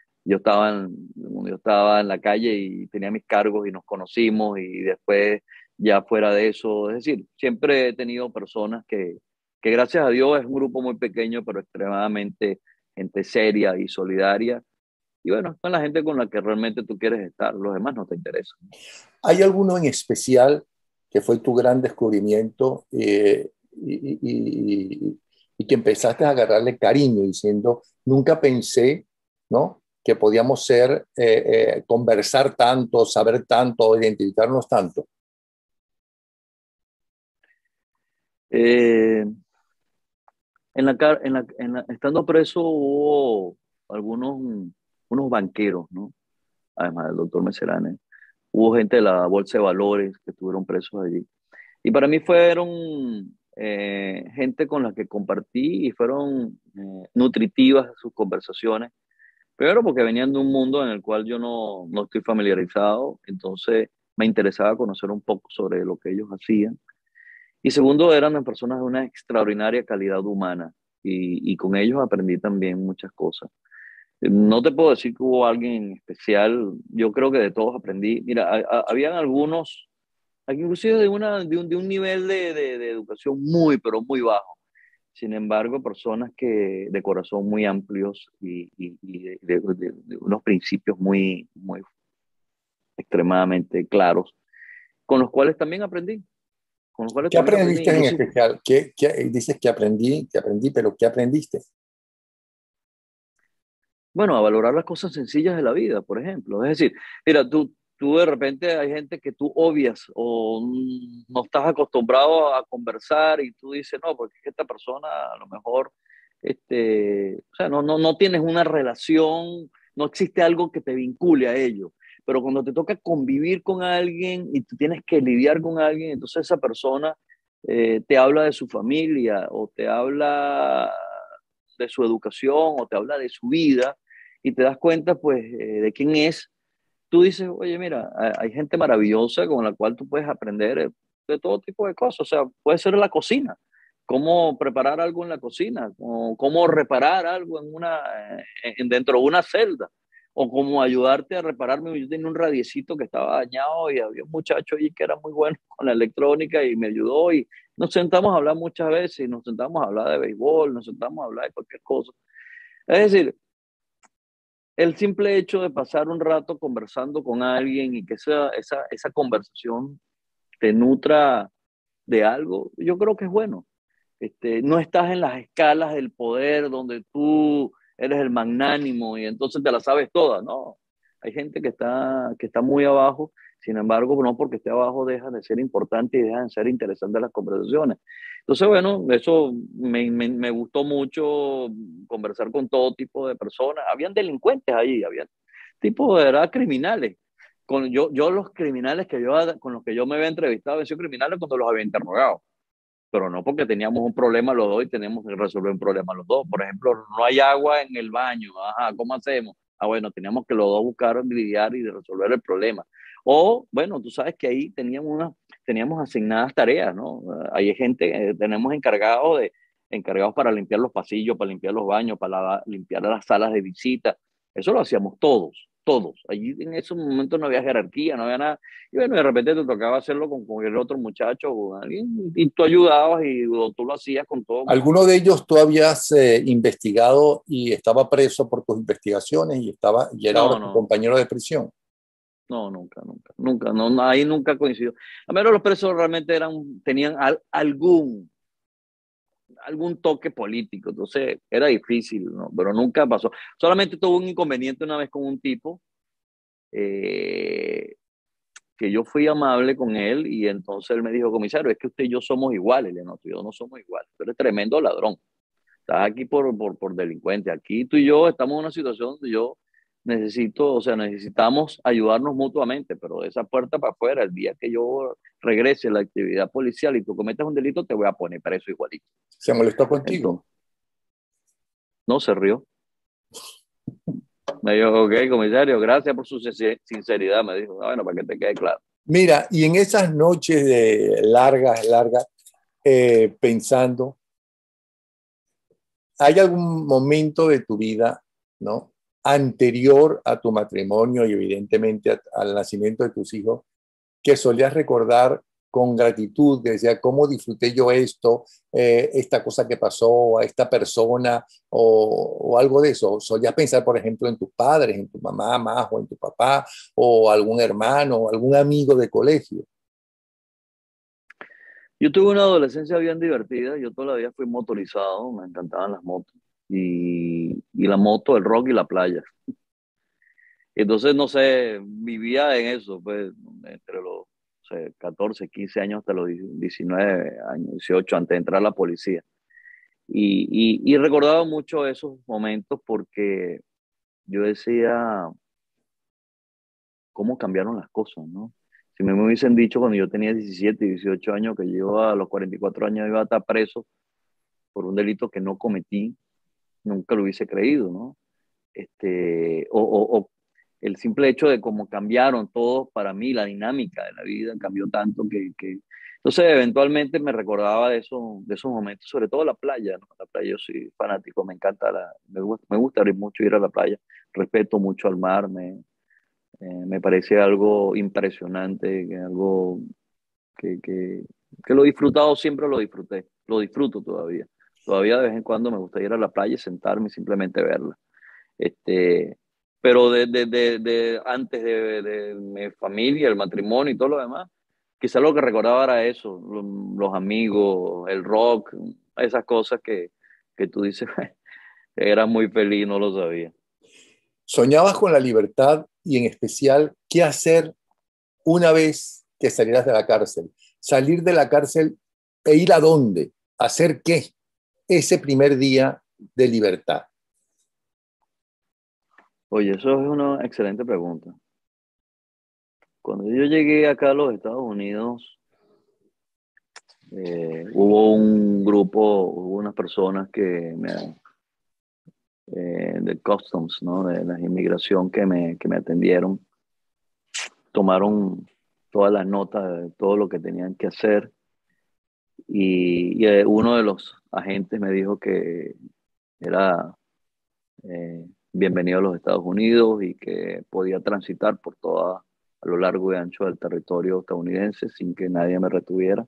yo estaba en la calle y tenía mis cargos y nos conocimos y después ya fuera de eso, es decir, siempre he tenido personas que gracias a Dios es un grupo muy pequeño, pero extremadamente gente seria y solidaria. Y bueno, con la gente con la que realmente tú quieres estar, los demás no te interesan. ¿Hay alguno en especial que fue tu gran descubrimiento y que empezaste a agarrarle cariño diciendo, nunca pensé, ¿no?, que podíamos conversar tanto, saber tanto, identificarnos tanto? Eh, Estando preso hubo unos banqueros, ¿no? Además del doctor Meserane. Hubo gente de la Bolsa de Valores que estuvieron presos allí. Y para mí fueron gente con la que compartí y fueron nutritivas sus conversaciones. Primero porque venían de un mundo en el cual yo no estoy familiarizado, entonces me interesaba conocer un poco sobre lo que ellos hacían. Y segundo, eran personas de una extraordinaria calidad humana y con ellos aprendí también muchas cosas. No te puedo decir que hubo alguien en especial, yo creo que de todos aprendí. Mira, habían algunos, inclusive de un nivel de educación muy, pero muy bajo. Sin embargo, personas que de corazón muy amplios y de unos principios muy extremadamente claros, con los cuales también aprendí, con los cuales ¿Qué también aprendí. aprendiste en Inclusive, especial? Dices que aprendí, pero ¿qué aprendiste? bueno, a valorar las cosas sencillas de la vida, por ejemplo. Es decir, mira, tú de repente hay gente que tú obvias o no estás acostumbrado a conversar y tú dices, no, porque es que esta persona a lo mejor, o sea, no tienes una relación, no existe algo que te vincule a ello. Pero cuando te toca convivir con alguien y tú tienes que lidiar con alguien, entonces esa persona te habla de su familia o te habla de su educación o te habla de su vida y te das cuenta pues de quién es, tú dices, oye, mira, hay gente maravillosa con la cual tú puedes aprender de todo tipo de cosas, o sea, puede ser la cocina, cómo preparar algo en la cocina, o cómo reparar algo dentro de una celda, o cómo ayudarte a repararme. Yo tenía un radiecito que estaba dañado y había un muchacho allí que era muy bueno con la electrónica y me ayudó y nos sentamos a hablar muchas veces, nos sentamos a hablar de béisbol, nos sentamos a hablar de cualquier cosa. Es decir, el simple hecho de pasar un rato conversando con alguien y que esa conversación te nutra de algo, yo creo que es bueno. No estás en las escalas del poder donde tú eres el magnánimo y entonces te la sabes toda, ¿no? Hay gente que está muy abajo, sin embargo, no porque esté abajo deja de ser importante y dejan de ser interesantes las conversaciones. Entonces, bueno, eso me gustó mucho conversar con todo tipo de personas. Habían delincuentes ahí, había tipos de verdad criminales. Yo los criminales con los que yo me había entrevistado, habían sido criminales cuando los había interrogado, pero no porque teníamos un problema los dos y tenemos que resolver un problema los dos. Por ejemplo, no hay agua en el baño. Ajá, ¿cómo hacemos? Ah, bueno, teníamos que los dos buscar lidiar y resolver el problema. O, bueno, tú sabes que ahí teníamos asignadas tareas, ¿no? Hay gente, tenemos encargados para limpiar los pasillos, para limpiar los baños, para limpiar las salas de visita. Eso lo hacíamos todos, todos. Allí en esos momentos no había jerarquía, no había nada. Y bueno, de repente te tocaba hacerlo con el otro muchacho o alguien, y tú ayudabas y o tú lo hacías con todo gusto. ¿Alguno de ellos tú habías investigado y estaba preso por tus investigaciones y era ahora No, tu no, compañero de prisión? no, nunca, no, ahí nunca coincidió. A menos los presos realmente tenían algún toque político, entonces era difícil, ¿no? Pero nunca pasó. Solamente tuve un inconveniente una vez con un tipo, eh, que yo fui amable con él y entonces él me dijo, comisario, es que usted y yo somos iguales. Le dije, no, tú y yo no somos iguales, tú eres tremendo ladrón. Estás aquí por delincuente. Aquí tú y yo estamos en una situación donde yo o sea, necesitamos ayudarnos mutuamente, pero de esa puerta para afuera, el día que yo regrese a la actividad policial y tú cometas un delito, te voy a poner preso igualito. ¿Se molestó contigo? Entonces, no se rió. Me dijo, ok, comisario, gracias por su sinceridad. Me dijo, "Ah, bueno, para que te quede claro". Mira, y en esas noches de largas, pensando, ¿hay algún momento de tu vida, ¿no? Anterior a tu matrimonio y evidentemente al nacimiento de tus hijos, que solías recordar con gratitud, que decía, ¿cómo disfruté yo esto, esta cosa que pasó, a esta persona o algo de eso? ¿Solías pensar, por ejemplo, en tus padres, en tu mamá más o en tu papá o algún hermano o algún amigo de colegio? Yo tuve una adolescencia bien divertida. Yo toda la vida fui motorizado, me encantaban las motos. Y la moto, el rock y la playa. Entonces, no sé, vivía en eso, pues, entre los, o sea, 14, 15 años hasta los 19 años, 18, antes de entrar a la policía. Y recordaba mucho esos momentos porque yo decía, ¿cómo cambiaron las cosas, no? Si me hubiesen dicho cuando yo tenía 17, 18 años que yo a los 44 años iba a estar preso por un delito que no cometí, nunca lo hubiese creído, ¿no? O el simple hecho de cómo cambiaron todos para mí, la dinámica de la vida cambió tanto que... Entonces, eventualmente me recordaba de esos momentos, sobre todo la playa, ¿no? La playa, yo soy fanático, me encanta, me gusta mucho ir a la playa, respeto mucho al mar, me parece algo impresionante, algo que, que, que lo he disfrutado, siempre lo disfruté, lo disfruto todavía. Todavía de vez en cuando me gusta ir a la playa y sentarme y simplemente verla. Este, pero antes de mi familia, el matrimonio y todo lo demás, quizá lo que recordaba era eso, los amigos, el rock, esas cosas que tú dices, era muy feliz, no lo sabía. Soñabas con la libertad y en especial, ¿qué hacer una vez que salieras de la cárcel? Salir de la cárcel e ir a dónde, hacer qué ese primer día de libertad. Oye, eso es una excelente pregunta. Cuando yo llegué acá a los Estados Unidos, hubo un grupo, hubo unas personas de Customs, ¿no? De la inmigración que me atendieron, tomaron todas las notas de todo lo que tenían que hacer uno de los agentes me dijo que era bienvenido a los Estados Unidos y que podía transitar por a lo largo y ancho del territorio estadounidense sin que nadie me retuviera.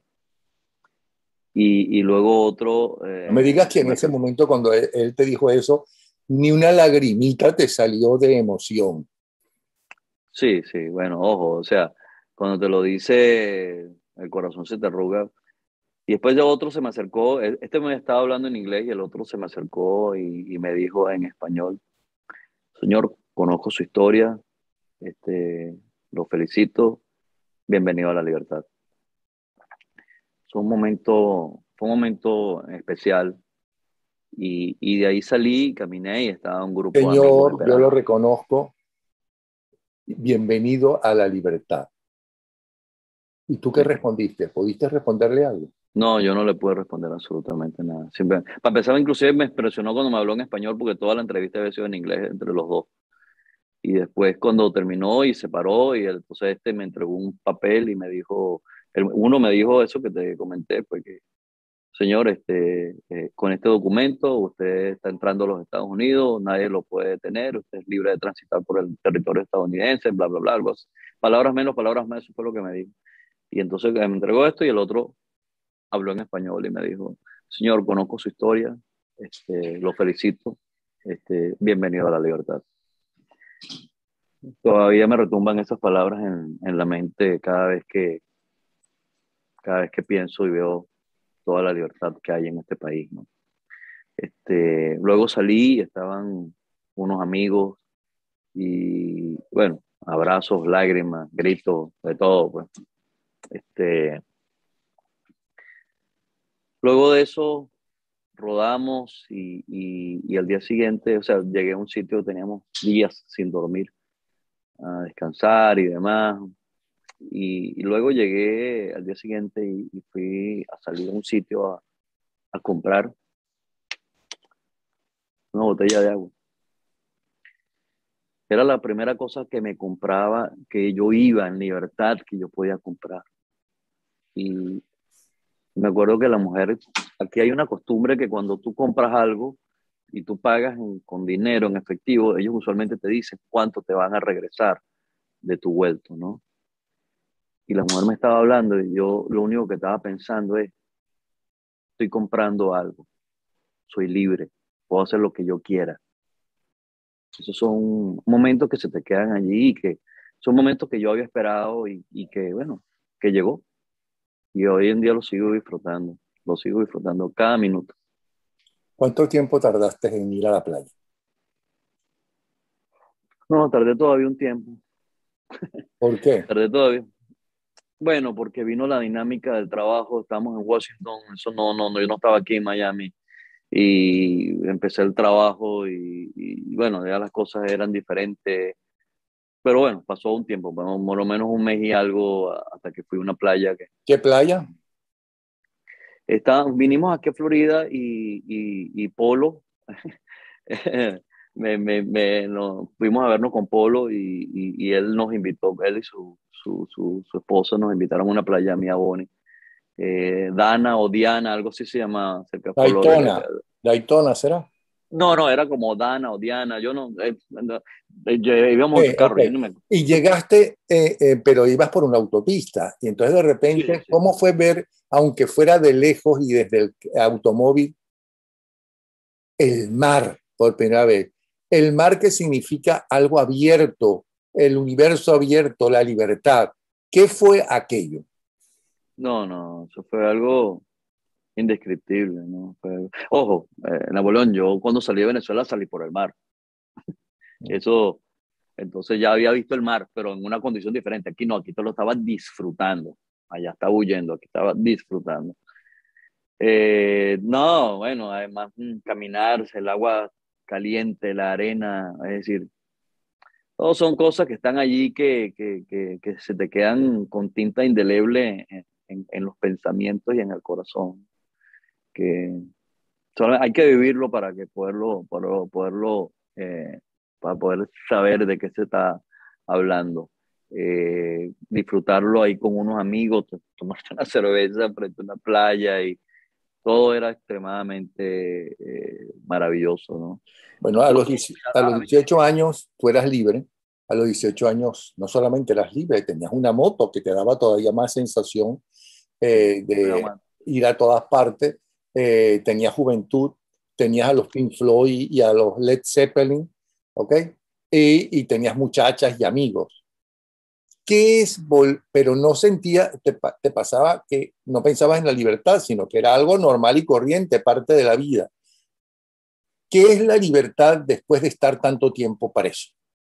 Y luego otro... No me digas que en ese momento, cuando él te dijo eso, ni una lagrimita te salió de emoción. Sí, sí, bueno, ojo, o sea, cuando te lo dice, el corazón se te arruga. Y después de otro se me acercó, este me estaba hablando en inglés y el otro se me acercó y me dijo en español, señor, conozco su historia, este, lo felicito, bienvenido a la libertad. Fue un momento especial y de ahí salí, caminé y estaba un grupo de amigos Señor, yo lo esperando. reconozco, bienvenido a la libertad. ¿Y tú qué Sí. respondiste? ¿Pudiste responderle algo? No, yo no le pude responder absolutamente nada. Siempre, para empezar, inclusive me impresionó cuando me habló en español porque toda la entrevista había sido en inglés entre los dos. Y después cuando terminó y se paró y entonces me entregó un papel y me dijo, uno me dijo eso que te comenté, pues que señor, con este documento usted está entrando a los Estados Unidos, nadie lo puede detener, usted es libre de transitar por el territorio estadounidense, bla, bla, bla, algo así. Palabras menos, palabras más, eso fue lo que me dijo. Y entonces me entregó esto y el otro habló en español y me dijo, señor, conozco su historia, lo felicito, bienvenido a la libertad. Todavía me retumban esas palabras en la mente cada vez que pienso y veo toda la libertad que hay en este país, ¿no? Luego salí, estaban unos amigos y bueno, abrazos, lágrimas, gritos, de todo, pues. Este, Luego de eso rodamos y al día siguiente, o sea, llegué a un sitio, teníamos días sin dormir, a descansar y demás. Y luego llegué al día siguiente y fui a salir a un sitio a comprar una botella de agua. Era la primera cosa que me compraba, que yo iba en libertad, que yo podía comprar. Y me acuerdo que la mujer, aquí hay una costumbre que cuando tú compras algo y tú pagas con dinero en efectivo, ellos usualmente te dicen cuánto te van a regresar de tu vuelto, ¿no? Y la mujer me estaba hablando y yo lo único que estaba pensando es, estoy comprando algo, soy libre, puedo hacer lo que yo quiera. Esos son momentos que se te quedan allí y que son momentos que yo había esperado y que, bueno, que llegó. Y hoy en día lo sigo disfrutando cada minuto. ¿Cuánto tiempo tardaste en ir a la playa? No, tardé todavía un tiempo, ¿Por qué? tardé todavía. Bueno, porque vino la dinámica del trabajo, estamos en Washington, eso no, yo no estaba aquí en Miami y empecé el trabajo y bueno, ya las cosas eran diferentes, pero bueno, pasó un tiempo, bueno, por lo menos un mes y algo hasta que fui a una playa que ¿Qué playa? vinimos aquí a Florida y Polo, fuimos a vernos con Polo y él nos invitó, él y su esposa nos invitaron a una playa mía, Bonnie. Dana o Diana, algo así se llama, cerca de Fort Daytona, Lauderdale. Daytona será. No, no, era como Dana o Diana, yo no, íbamos en Ok. carro, yo no me... Y llegaste, pero ibas por una autopista. Y entonces de Sí, repente, sí. ¿cómo fue ver, aunque fuera de lejos y desde el automóvil, el mar por primera vez? El mar que significa algo abierto, el universo abierto, la libertad. ¿Qué fue aquello? No, no, eso fue algo indescriptible, ¿no? Ojo, Napoleón, yo cuando salí de Venezuela salí por el mar. Eso, entonces ya había visto el mar, pero en una condición diferente. Aquí no, aquí te lo estaba disfrutando. Allá estaba huyendo, aquí estaba disfrutando. No, bueno, además caminar, el agua caliente, la arena, es decir, todos son cosas que están allí que se te quedan con tinta indeleble en los pensamientos y en el corazón, que solo hay que vivirlo para que para poder saber de qué se está hablando. Disfrutarlo ahí con unos amigos, tomarse una cerveza frente a una playa y todo era extremadamente maravilloso, ¿no? Bueno, a los 18 años tú eras libre. A los 18 años no solamente eras libre, tenías una moto que te daba todavía más sensación Sí, de ir a todas partes. Tenías juventud, tenías a los Pink Floyd y a los Led Zeppelin, ¿ok? Y tenías muchachas y amigos. ¿Qué es pero no sentía, te pasaba que no pensabas en la libertad, sino que era algo normal y corriente, parte de la vida? ¿Qué es la libertad después de estar tanto tiempo preso?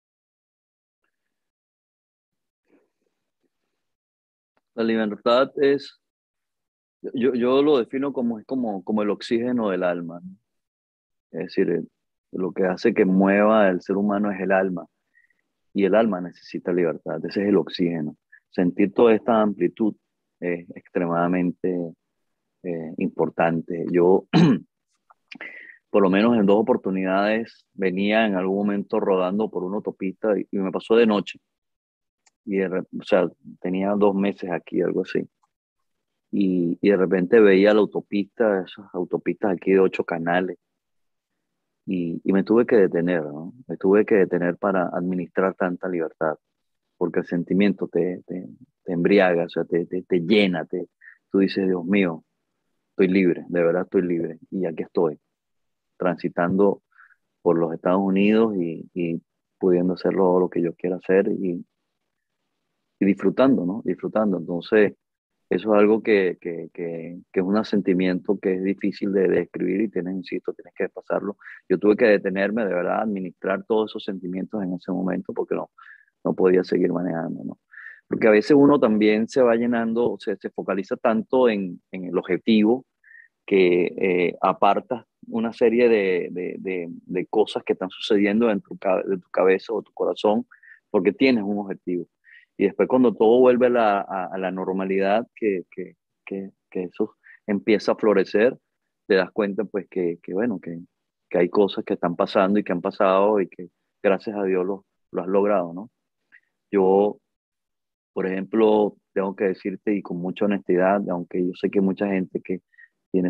la libertad es, yo lo defino como, es como el oxígeno del alma, ¿no? Es decir, lo que hace que mueva el ser humano es el alma, y el alma necesita libertad, ese es el oxígeno. Sentir toda esta amplitud es extremadamente importante. Yo, por lo menos en dos oportunidades, venía en algún momento rodando por una autopista y me pasó de noche. O sea, tenía 2 meses aquí, algo así. Y de repente veía la autopista, esas autopistas aquí de 8 canales, y me tuve que detener, ¿no? Me tuve que detener para administrar tanta libertad, porque el sentimiento te embriaga, o sea, te llena, tú dices, Dios mío, estoy libre, de verdad estoy libre, y aquí estoy, transitando por los Estados Unidos y pudiendo hacer lo que yo quiera hacer y disfrutando, ¿no? Disfrutando. Entonces, eso es algo que es un sentimiento que es difícil de describir y tienes, insisto, tienes que pasarlo. Yo tuve que detenerme, de verdad, administrar todos esos sentimientos en ese momento porque no podía seguir manejando, ¿no? Porque a veces uno también se va llenando, se focaliza tanto en el objetivo que apartas una serie de cosas que están sucediendo en de tu cabeza o tu corazón porque tienes un objetivo. Y después cuando todo vuelve a la normalidad, que eso empieza a florecer, te das cuenta pues bueno, que hay cosas que están pasando y que han pasado y que gracias a Dios lo has logrado, ¿no? Yo, por ejemplo, tengo que decirte y con mucha honestidad, aunque yo sé que mucha gente que tiene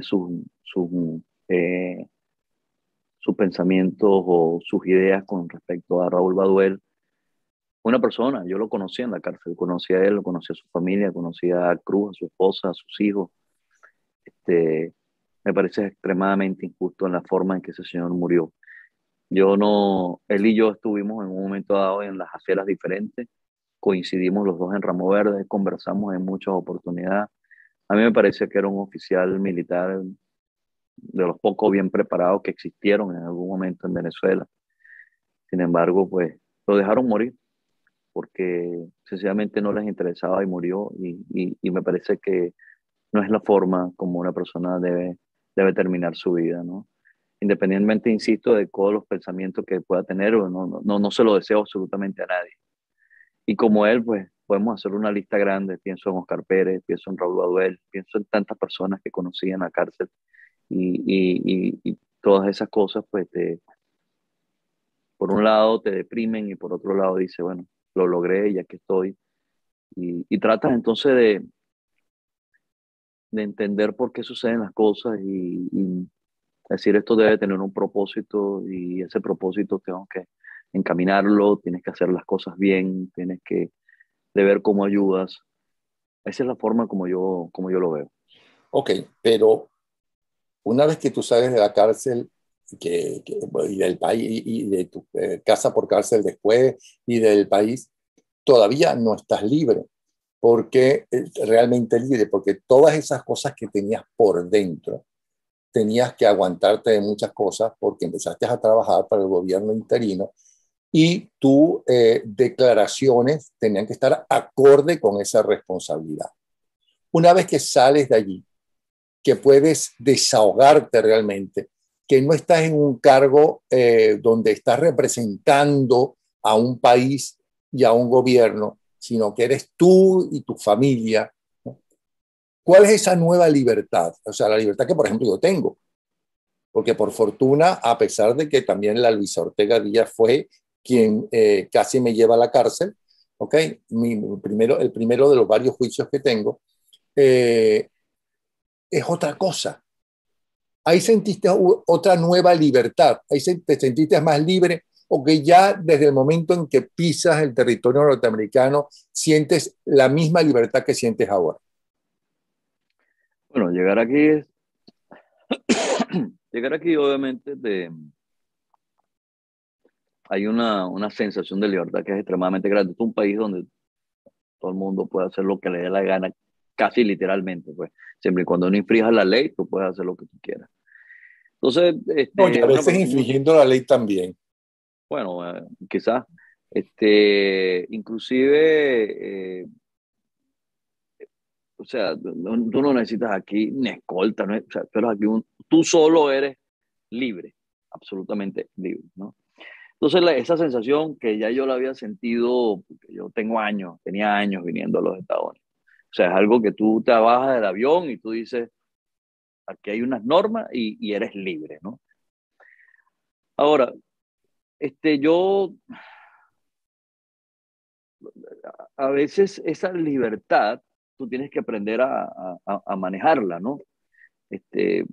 eh, sus pensamientos o sus ideas con respecto a Raúl Baduel, una persona, yo lo conocí en la cárcel, conocí a él, lo conocí a su familia, conocí a Cruz, a su esposa, a sus hijos. Este, me parece extremadamente injusto en la forma en que ese señor murió. Yo no, él y yo estuvimos en un momento dado en las aceras diferentes, coincidimos los dos en Ramo Verde, conversamos en muchas oportunidades. A mí me parece que era un oficial militar de los pocos bien preparados que existieron en algún momento en Venezuela. Sin embargo, pues lo dejaron morir porque sencillamente no les interesaba y murió y me parece que no es la forma como una persona debe terminar su vida, ¿no? Independientemente, insisto, de todos los pensamientos que pueda tener, no se lo deseo absolutamente a nadie. Y como él, pues podemos hacer una lista grande. Pienso en Oscar Pérez, pienso en Raúl Baduel, pienso en tantas personas que conocí en la cárcel y todas esas cosas, pues por un lado te deprimen y por otro lado dices, bueno, lo logré y aquí estoy. Y tratas entonces de entender por qué suceden las cosas y decir esto debe tener un propósito y ese propósito tengo que encaminarlo, tienes que hacer las cosas bien, tienes que de ver cómo ayudas. Esa es la forma como yo lo veo. Ok, pero una vez que tú sales de la cárcel y del país y de tu casa por cárcel después y del país, todavía no estás libre, porque realmente libre, porque todas esas cosas que tenías por dentro, tenías que aguantarte de muchas cosas porque empezaste a trabajar para el gobierno interino y tus declaraciones tenían que estar acorde con esa responsabilidad. Una vez que sales de allí, que puedes desahogarte realmente, que no estás en un cargo donde estás representando a un país y a un gobierno, sino que eres tú y tu familia, ¿no? ¿Cuál es esa nueva libertad? O sea, la libertad que, por ejemplo, yo tengo, porque por fortuna, a pesar de que también la Luisa Ortega Díaz fue quien casi me lleva a la cárcel, ¿ok? El primero de los varios juicios que tengo, eh, es otra cosa. Ahí sentiste otra nueva libertad, ahí te sentiste más libre o que ya desde el momento en que pisas el territorio norteamericano sientes la misma libertad que sientes ahora. Bueno, llegar aquí es, llegar aquí obviamente hay una sensación de libertad que es extremadamente grande. Es un país donde todo el mundo puede hacer lo que le dé la gana, casi literalmente, pues. Siempre y cuando no infrijas la ley, tú puedes hacer lo que tú quieras. Entonces, No, y a veces infringiendo la ley también. bueno, quizás, inclusive, o sea, tú no necesitas aquí ni escolta, ¿no? O sea, pero aquí tú solo eres libre, absolutamente libre, ¿no? Entonces, esa sensación que ya yo la había sentido, porque yo tenía años viniendo a los Estados Unidos. O sea, es algo que tú te bajas del avión y tú dices, aquí hay unas normas y eres libre, ¿no? Ahora, yo a veces esa libertad tú tienes que aprender a manejarla, ¿no? Este,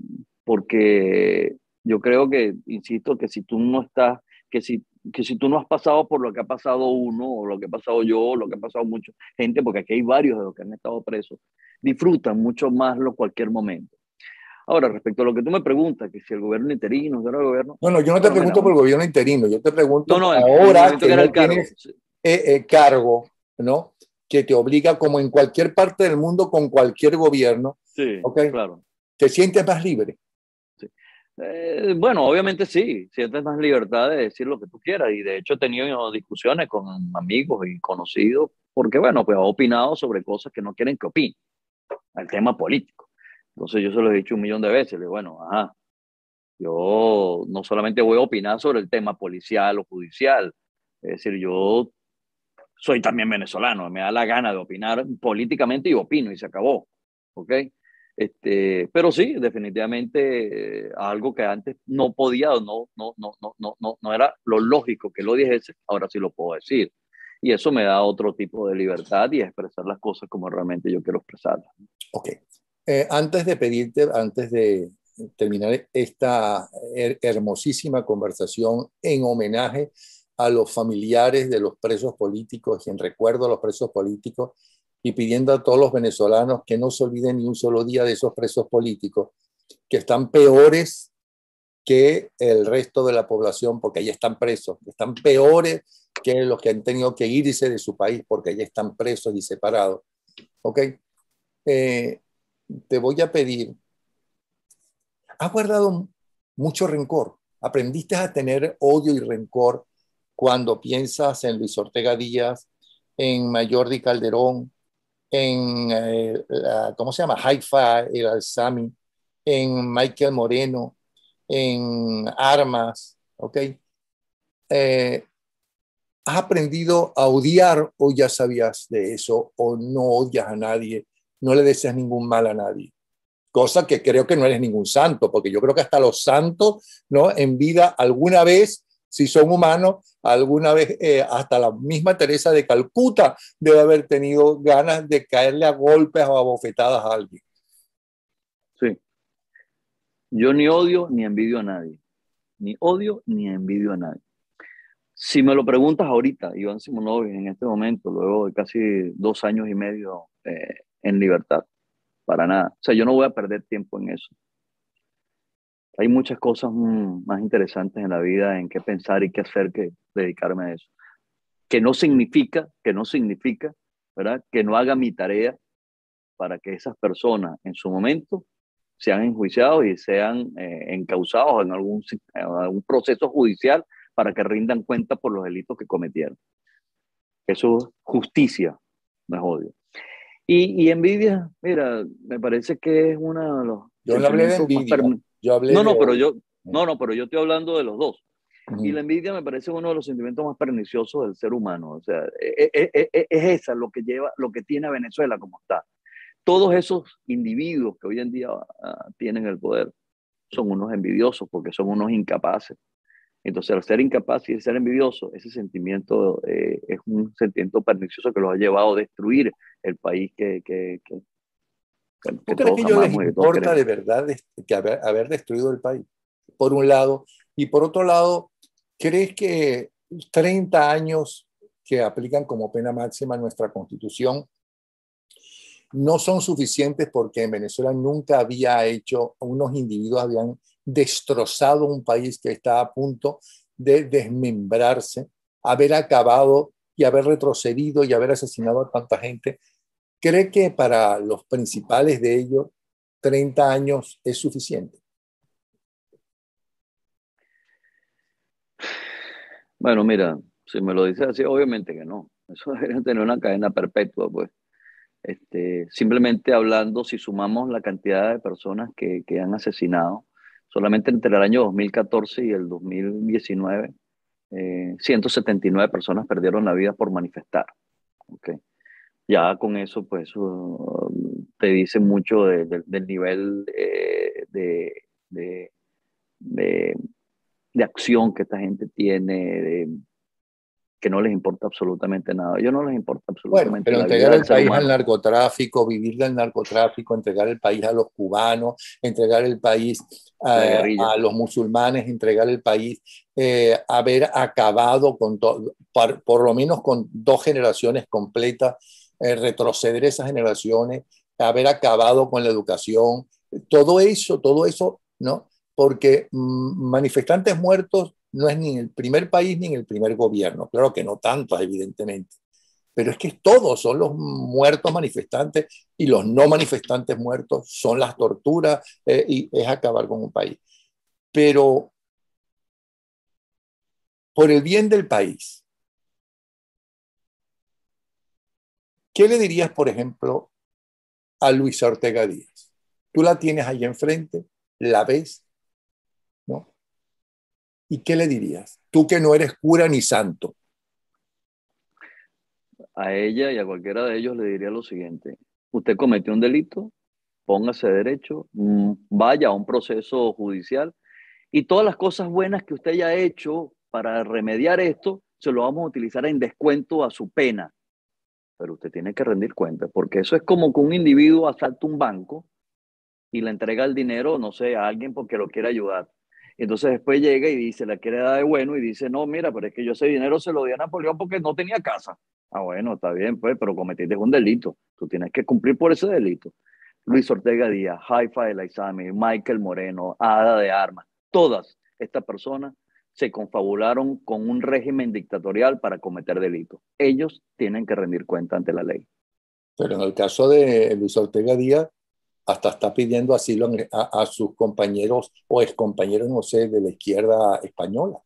porque yo creo que, insisto, que si tú no estás, que si tú no has pasado por lo que ha pasado uno, o lo que ha pasado yo, o lo que ha pasado mucha gente, porque aquí hay varios de los que han estado presos, disfrutan mucho más cualquier momento. Ahora, respecto a lo que tú me preguntas, que si el gobierno interino, si era el gobierno, No, yo no te bueno, pregunto por mira, el gobierno interino, yo te no, pregunto no, el ahora momento que que era no el cargo. tienes cargo, ¿no? Que te obliga, como en cualquier parte del mundo, con cualquier gobierno, Sí, ¿ok? claro. Te sientes más libre. Sí. Bueno, obviamente sí, sientes más libertad de decir lo que tú quieras y de hecho he tenido discusiones con amigos y conocidos porque, bueno, pues he opinado sobre cosas que no quieren que opine, el tema político. Entonces yo se lo he dicho un millón de veces, le digo, bueno, ajá, yo no solamente voy a opinar sobre el tema policial o judicial, es decir, yo soy también venezolano, me da la gana de opinar políticamente y opino y se acabó, ¿ok? Pero sí, definitivamente algo que antes no podía o no era lo lógico que lo dijese, ahora sí lo puedo decir. Y eso me da otro tipo de libertad y expresar las cosas como realmente yo quiero expresarlas. Ok. Antes de pedirte, antes de terminar esta hermosísima conversación en homenaje a los familiares de los presos políticos y en recuerdo a los presos políticos y pidiendo a todos los venezolanos que no se olviden ni un solo día de esos presos políticos que están peores que el resto de la población porque allí están presos, están peores que los que han tenido que irse de su país porque allí están presos y separados. ¿Ok? Eh, Te voy a pedir, has guardado mucho rencor, aprendiste a tener odio y rencor cuando piensas en Luis Ortega Díaz, en Mayordi Calderón, en, ¿cómo se llama? Haifa el Alzami, en Michael Moreno, en Armas, ¿ok? Eh, ¿Has aprendido a odiar o ya sabías de eso o no odias a nadie, no le deseas ningún mal a nadie? Cosa que creo que no eres ningún santo, porque yo creo que hasta los santos, ¿no? En vida alguna vez Si son humanos, alguna vez hasta la misma Teresa de Calcuta debe haber tenido ganas de caerle a golpes o a bofetadas a alguien. Sí. Yo ni odio ni envidio a nadie. Ni odio ni envidio a nadie. Si me lo preguntas ahorita, Iván Simonovic, en este momento, luego de casi 2 años y medio en libertad, para nada. O sea, yo no voy a perder tiempo en eso. Hay muchas cosas más interesantes en la vida en qué pensar y qué hacer que dedicarme a eso. Que no significa, ¿verdad? Que no haga mi tarea para que esas personas en su momento sean enjuiciados y sean encausados en algún proceso judicial para que rindan cuenta por los delitos que cometieron. Eso es justicia, no es odio. Y envidia, mira, me parece que es uno de los Yo no hablé de sentimientos más envidia, yo hablé no, de no, pero odio. yo, no, no, pero yo estoy hablando de los dos. Y la Uh-huh. envidia me parece uno de los sentimientos más perniciosos del ser humano. O sea, es esa lo que lleva, lo que tiene a Venezuela como está. Todos esos individuos que hoy en día tienen el poder son unos envidiosos porque son unos incapaces. Entonces, al ser incapaz y ser envidioso, ese sentimiento es un sentimiento pernicioso que los ha llevado a destruir el país ¿Tú que crees que todos ellos les amamos y que todos importa queremos. de verdad que haber destruido el país? Por un lado. Y por otro lado, ¿crees que 30 años que aplican como pena máxima en nuestra Constitución no son suficientes porque en Venezuela nunca había hecho, unos individuos habían destrozado un país que estaba a punto de desmembrarse, haber acabado y haber retrocedido y haber asesinado a tanta gente? ¿Cree que para los principales de ellos 30 años es suficiente? Bueno, mira, si me lo dices así, obviamente que no. Eso debería tener una cadena perpetua, pues. Simplemente hablando, si sumamos la cantidad de personas que han asesinado, solamente entre el año 2014 y el 2019, 179 personas perdieron la vida por manifestar. ¿Okay? Ya con eso, pues, te dice mucho del nivel de, de, de acción que esta gente tiene, que no les importa absolutamente nada. A ellos no les importa Bueno, absolutamente pero la entregar vida del el ser país al humano. narcotráfico, vivir del narcotráfico, entregar el país a los cubanos, entregar el país La guerrilla. a los musulmanes, entregar el país, haber acabado con por lo menos con 2 generaciones completas, retroceder esas generaciones, haber acabado con la educación, todo eso, ¿no? Porque manifestantes muertos no es ni en el primer país ni en el primer gobierno, claro que no tantos, evidentemente, pero es que todos son los muertos manifestantes y los no manifestantes muertos son las torturas y es acabar con un país. Pero por el bien del país, ¿qué le dirías, por ejemplo, a Luisa Ortega Díaz? Tú la tienes ahí enfrente, la ves, ¿no? ¿Y qué le dirías? Tú que no eres cura ni santo. A ella y a cualquiera de ellos le diría lo siguiente: usted cometió un delito, póngase derecho, vaya a un proceso judicial y todas las cosas buenas que usted haya hecho para remediar esto, se lo vamos a utilizar en descuento a su pena. Pero usted tiene que rendir cuentas, porque eso es como que un individuo asalta un banco y le entrega el dinero, no sé, a alguien porque lo quiere ayudar. Entonces después llega y dice, le quiere dar de bueno y dice, no, mira, pero es que yo ese dinero se lo di a Napoleón porque no tenía casa. Ah, bueno, está bien, pues, pero cometiste un delito. Tú tienes que cumplir por ese delito. Luis Ortega Díaz, Haifa El Aizami, Michael Moreno, Ada de Armas, todas estas personas se confabularon con un régimen dictatorial para cometer delitos. Ellos tienen que rendir cuenta ante la ley. Pero en el caso de Luis Ortega Díaz, hasta está pidiendo asilo a sus compañeros o excompañeros, no sé, de la izquierda española.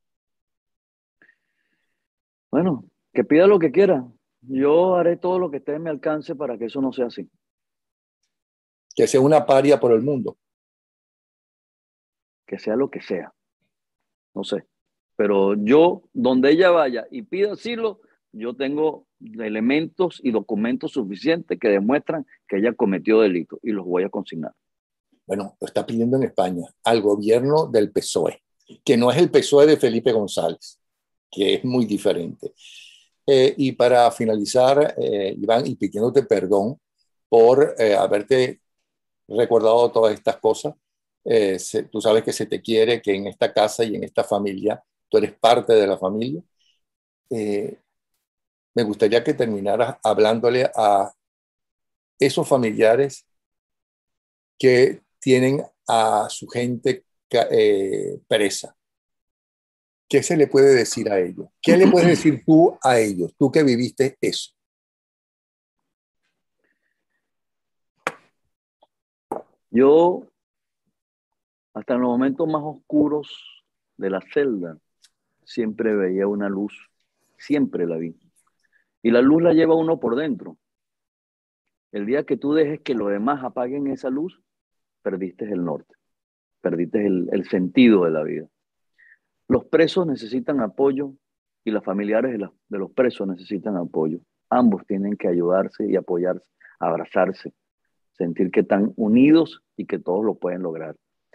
Bueno, que pida lo que quiera. Yo haré todo lo que esté en mi alcance para que eso no sea así. Que sea una paria por el mundo. Que sea lo que sea. No sé. Pero yo, donde ella vaya y pida asilo, yo tengo elementos y documentos suficientes que demuestran que ella cometió delito y los voy a consignar. Bueno, lo está pidiendo en España, al gobierno del PSOE. que no es el PSOE de Felipe González, que es muy diferente. Y para finalizar, Iván, y pidiéndote perdón por haberte recordado todas estas cosas, tú sabes que se te quiere, que en esta casa y en esta familia tú eres parte de la familia. Eh, Me gustaría que terminaras hablándole a esos familiares que tienen a su gente presa. ¿Qué se le puede decir a ellos? ¿Qué le puedes decir tú a ellos, tú que viviste eso? Yo, hasta en los momentos más oscuros de la celda, siempre veía una luz, siempre la vi. Y la luz la lleva uno por dentro. El día que tú dejes que los demás apaguen esa luz, perdiste el norte, perdiste el sentido de la vida. Los presos necesitan apoyo y los familiares de los presos necesitan apoyo. Ambos tienen que ayudarse y apoyarse, abrazarse, sentir que están unidos y que todos lo pueden lograr.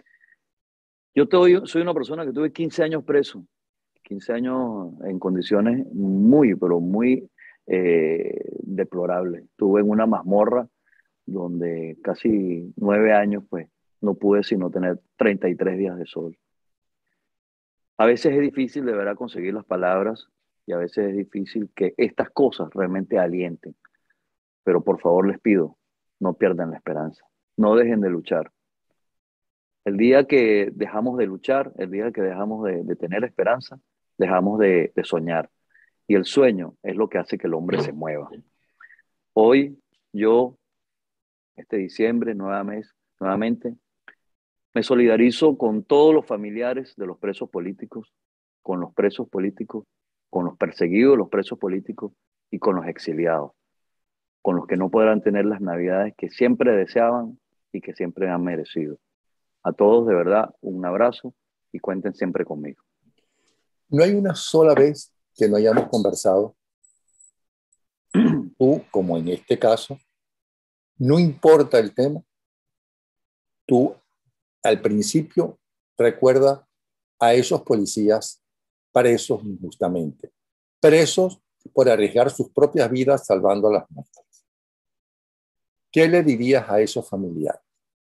Soy una persona que tuve 15 años preso, 15 años en condiciones muy, pero muy deplorables. Estuve en una mazmorra donde casi 9 años, pues, no pude sino tener 33 días de sol. A veces es difícil de verdad conseguir las palabras y a veces es difícil que estas cosas realmente alienten. Pero por favor les pido, no pierdan la esperanza, no dejen de luchar. El día que dejamos de luchar, el día que dejamos de tener esperanza, dejamos de soñar. Y el sueño es lo que hace que el hombre se mueva. Hoy, yo, este diciembre, nuevamente, me solidarizo con todos los familiares de los presos políticos, con los presos políticos, con los perseguidos, los presos políticos y con los exiliados, con los que no podrán tener las navidades que siempre deseaban y que siempre han merecido. A todos, de verdad, un abrazo y cuenten siempre conmigo. No hay una sola vez que no hayamos conversado, tú como en este caso, no importa el tema, tú al principio recuerda a esos policías presos injustamente, presos por arriesgar sus propias vidas salvando a las nuestras. ¿Qué le dirías a esos familiares?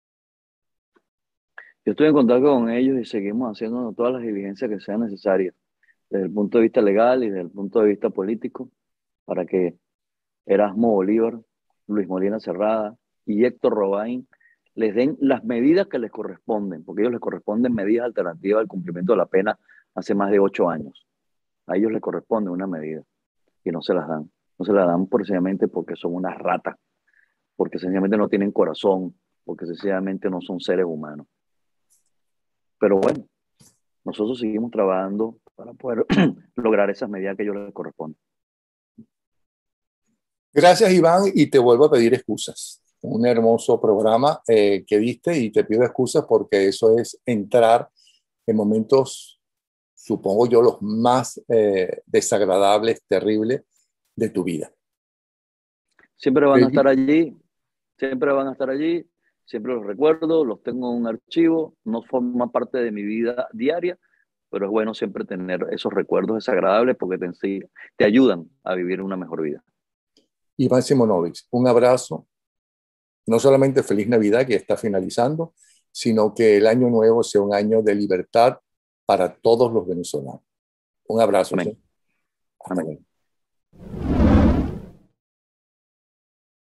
Yo estoy en contacto con ellos y seguimos haciendo todas las diligencias que sean necesarias, desde el punto de vista legal y desde el punto de vista político, para que Erasmo Bolívar, Luis Molina Cerrada y Héctor Robain les den las medidas que les corresponden, porque a ellos les corresponden medidas alternativas al cumplimiento de la pena hace más de 8 años. A ellos les corresponde una medida y no se las dan. No se las dan precisamente porque son unas ratas, porque sencillamente no tienen corazón, porque sencillamente no son seres humanos. Pero bueno, nosotros seguimos trabajando para poder lograr esas medidas que a ellos les corresponden. Gracias, Iván, y te vuelvo a pedir excusas. Un hermoso programa que diste y te pido excusas porque eso es entrar en momentos, supongo yo, los más desagradables, terribles de tu vida. Siempre van a estar allí, siempre van a estar allí, siempre los recuerdo, los tengo en un archivo, no forman parte de mi vida diaria, pero es bueno siempre tener esos recuerdos desagradables porque te ayudan a vivir una mejor vida. Iván Simonovic, un abrazo, no solamente feliz Navidad que está finalizando, sino que el año nuevo sea un año de libertad para todos los venezolanos. Un abrazo. Amén. ¿Sí? Hasta luego.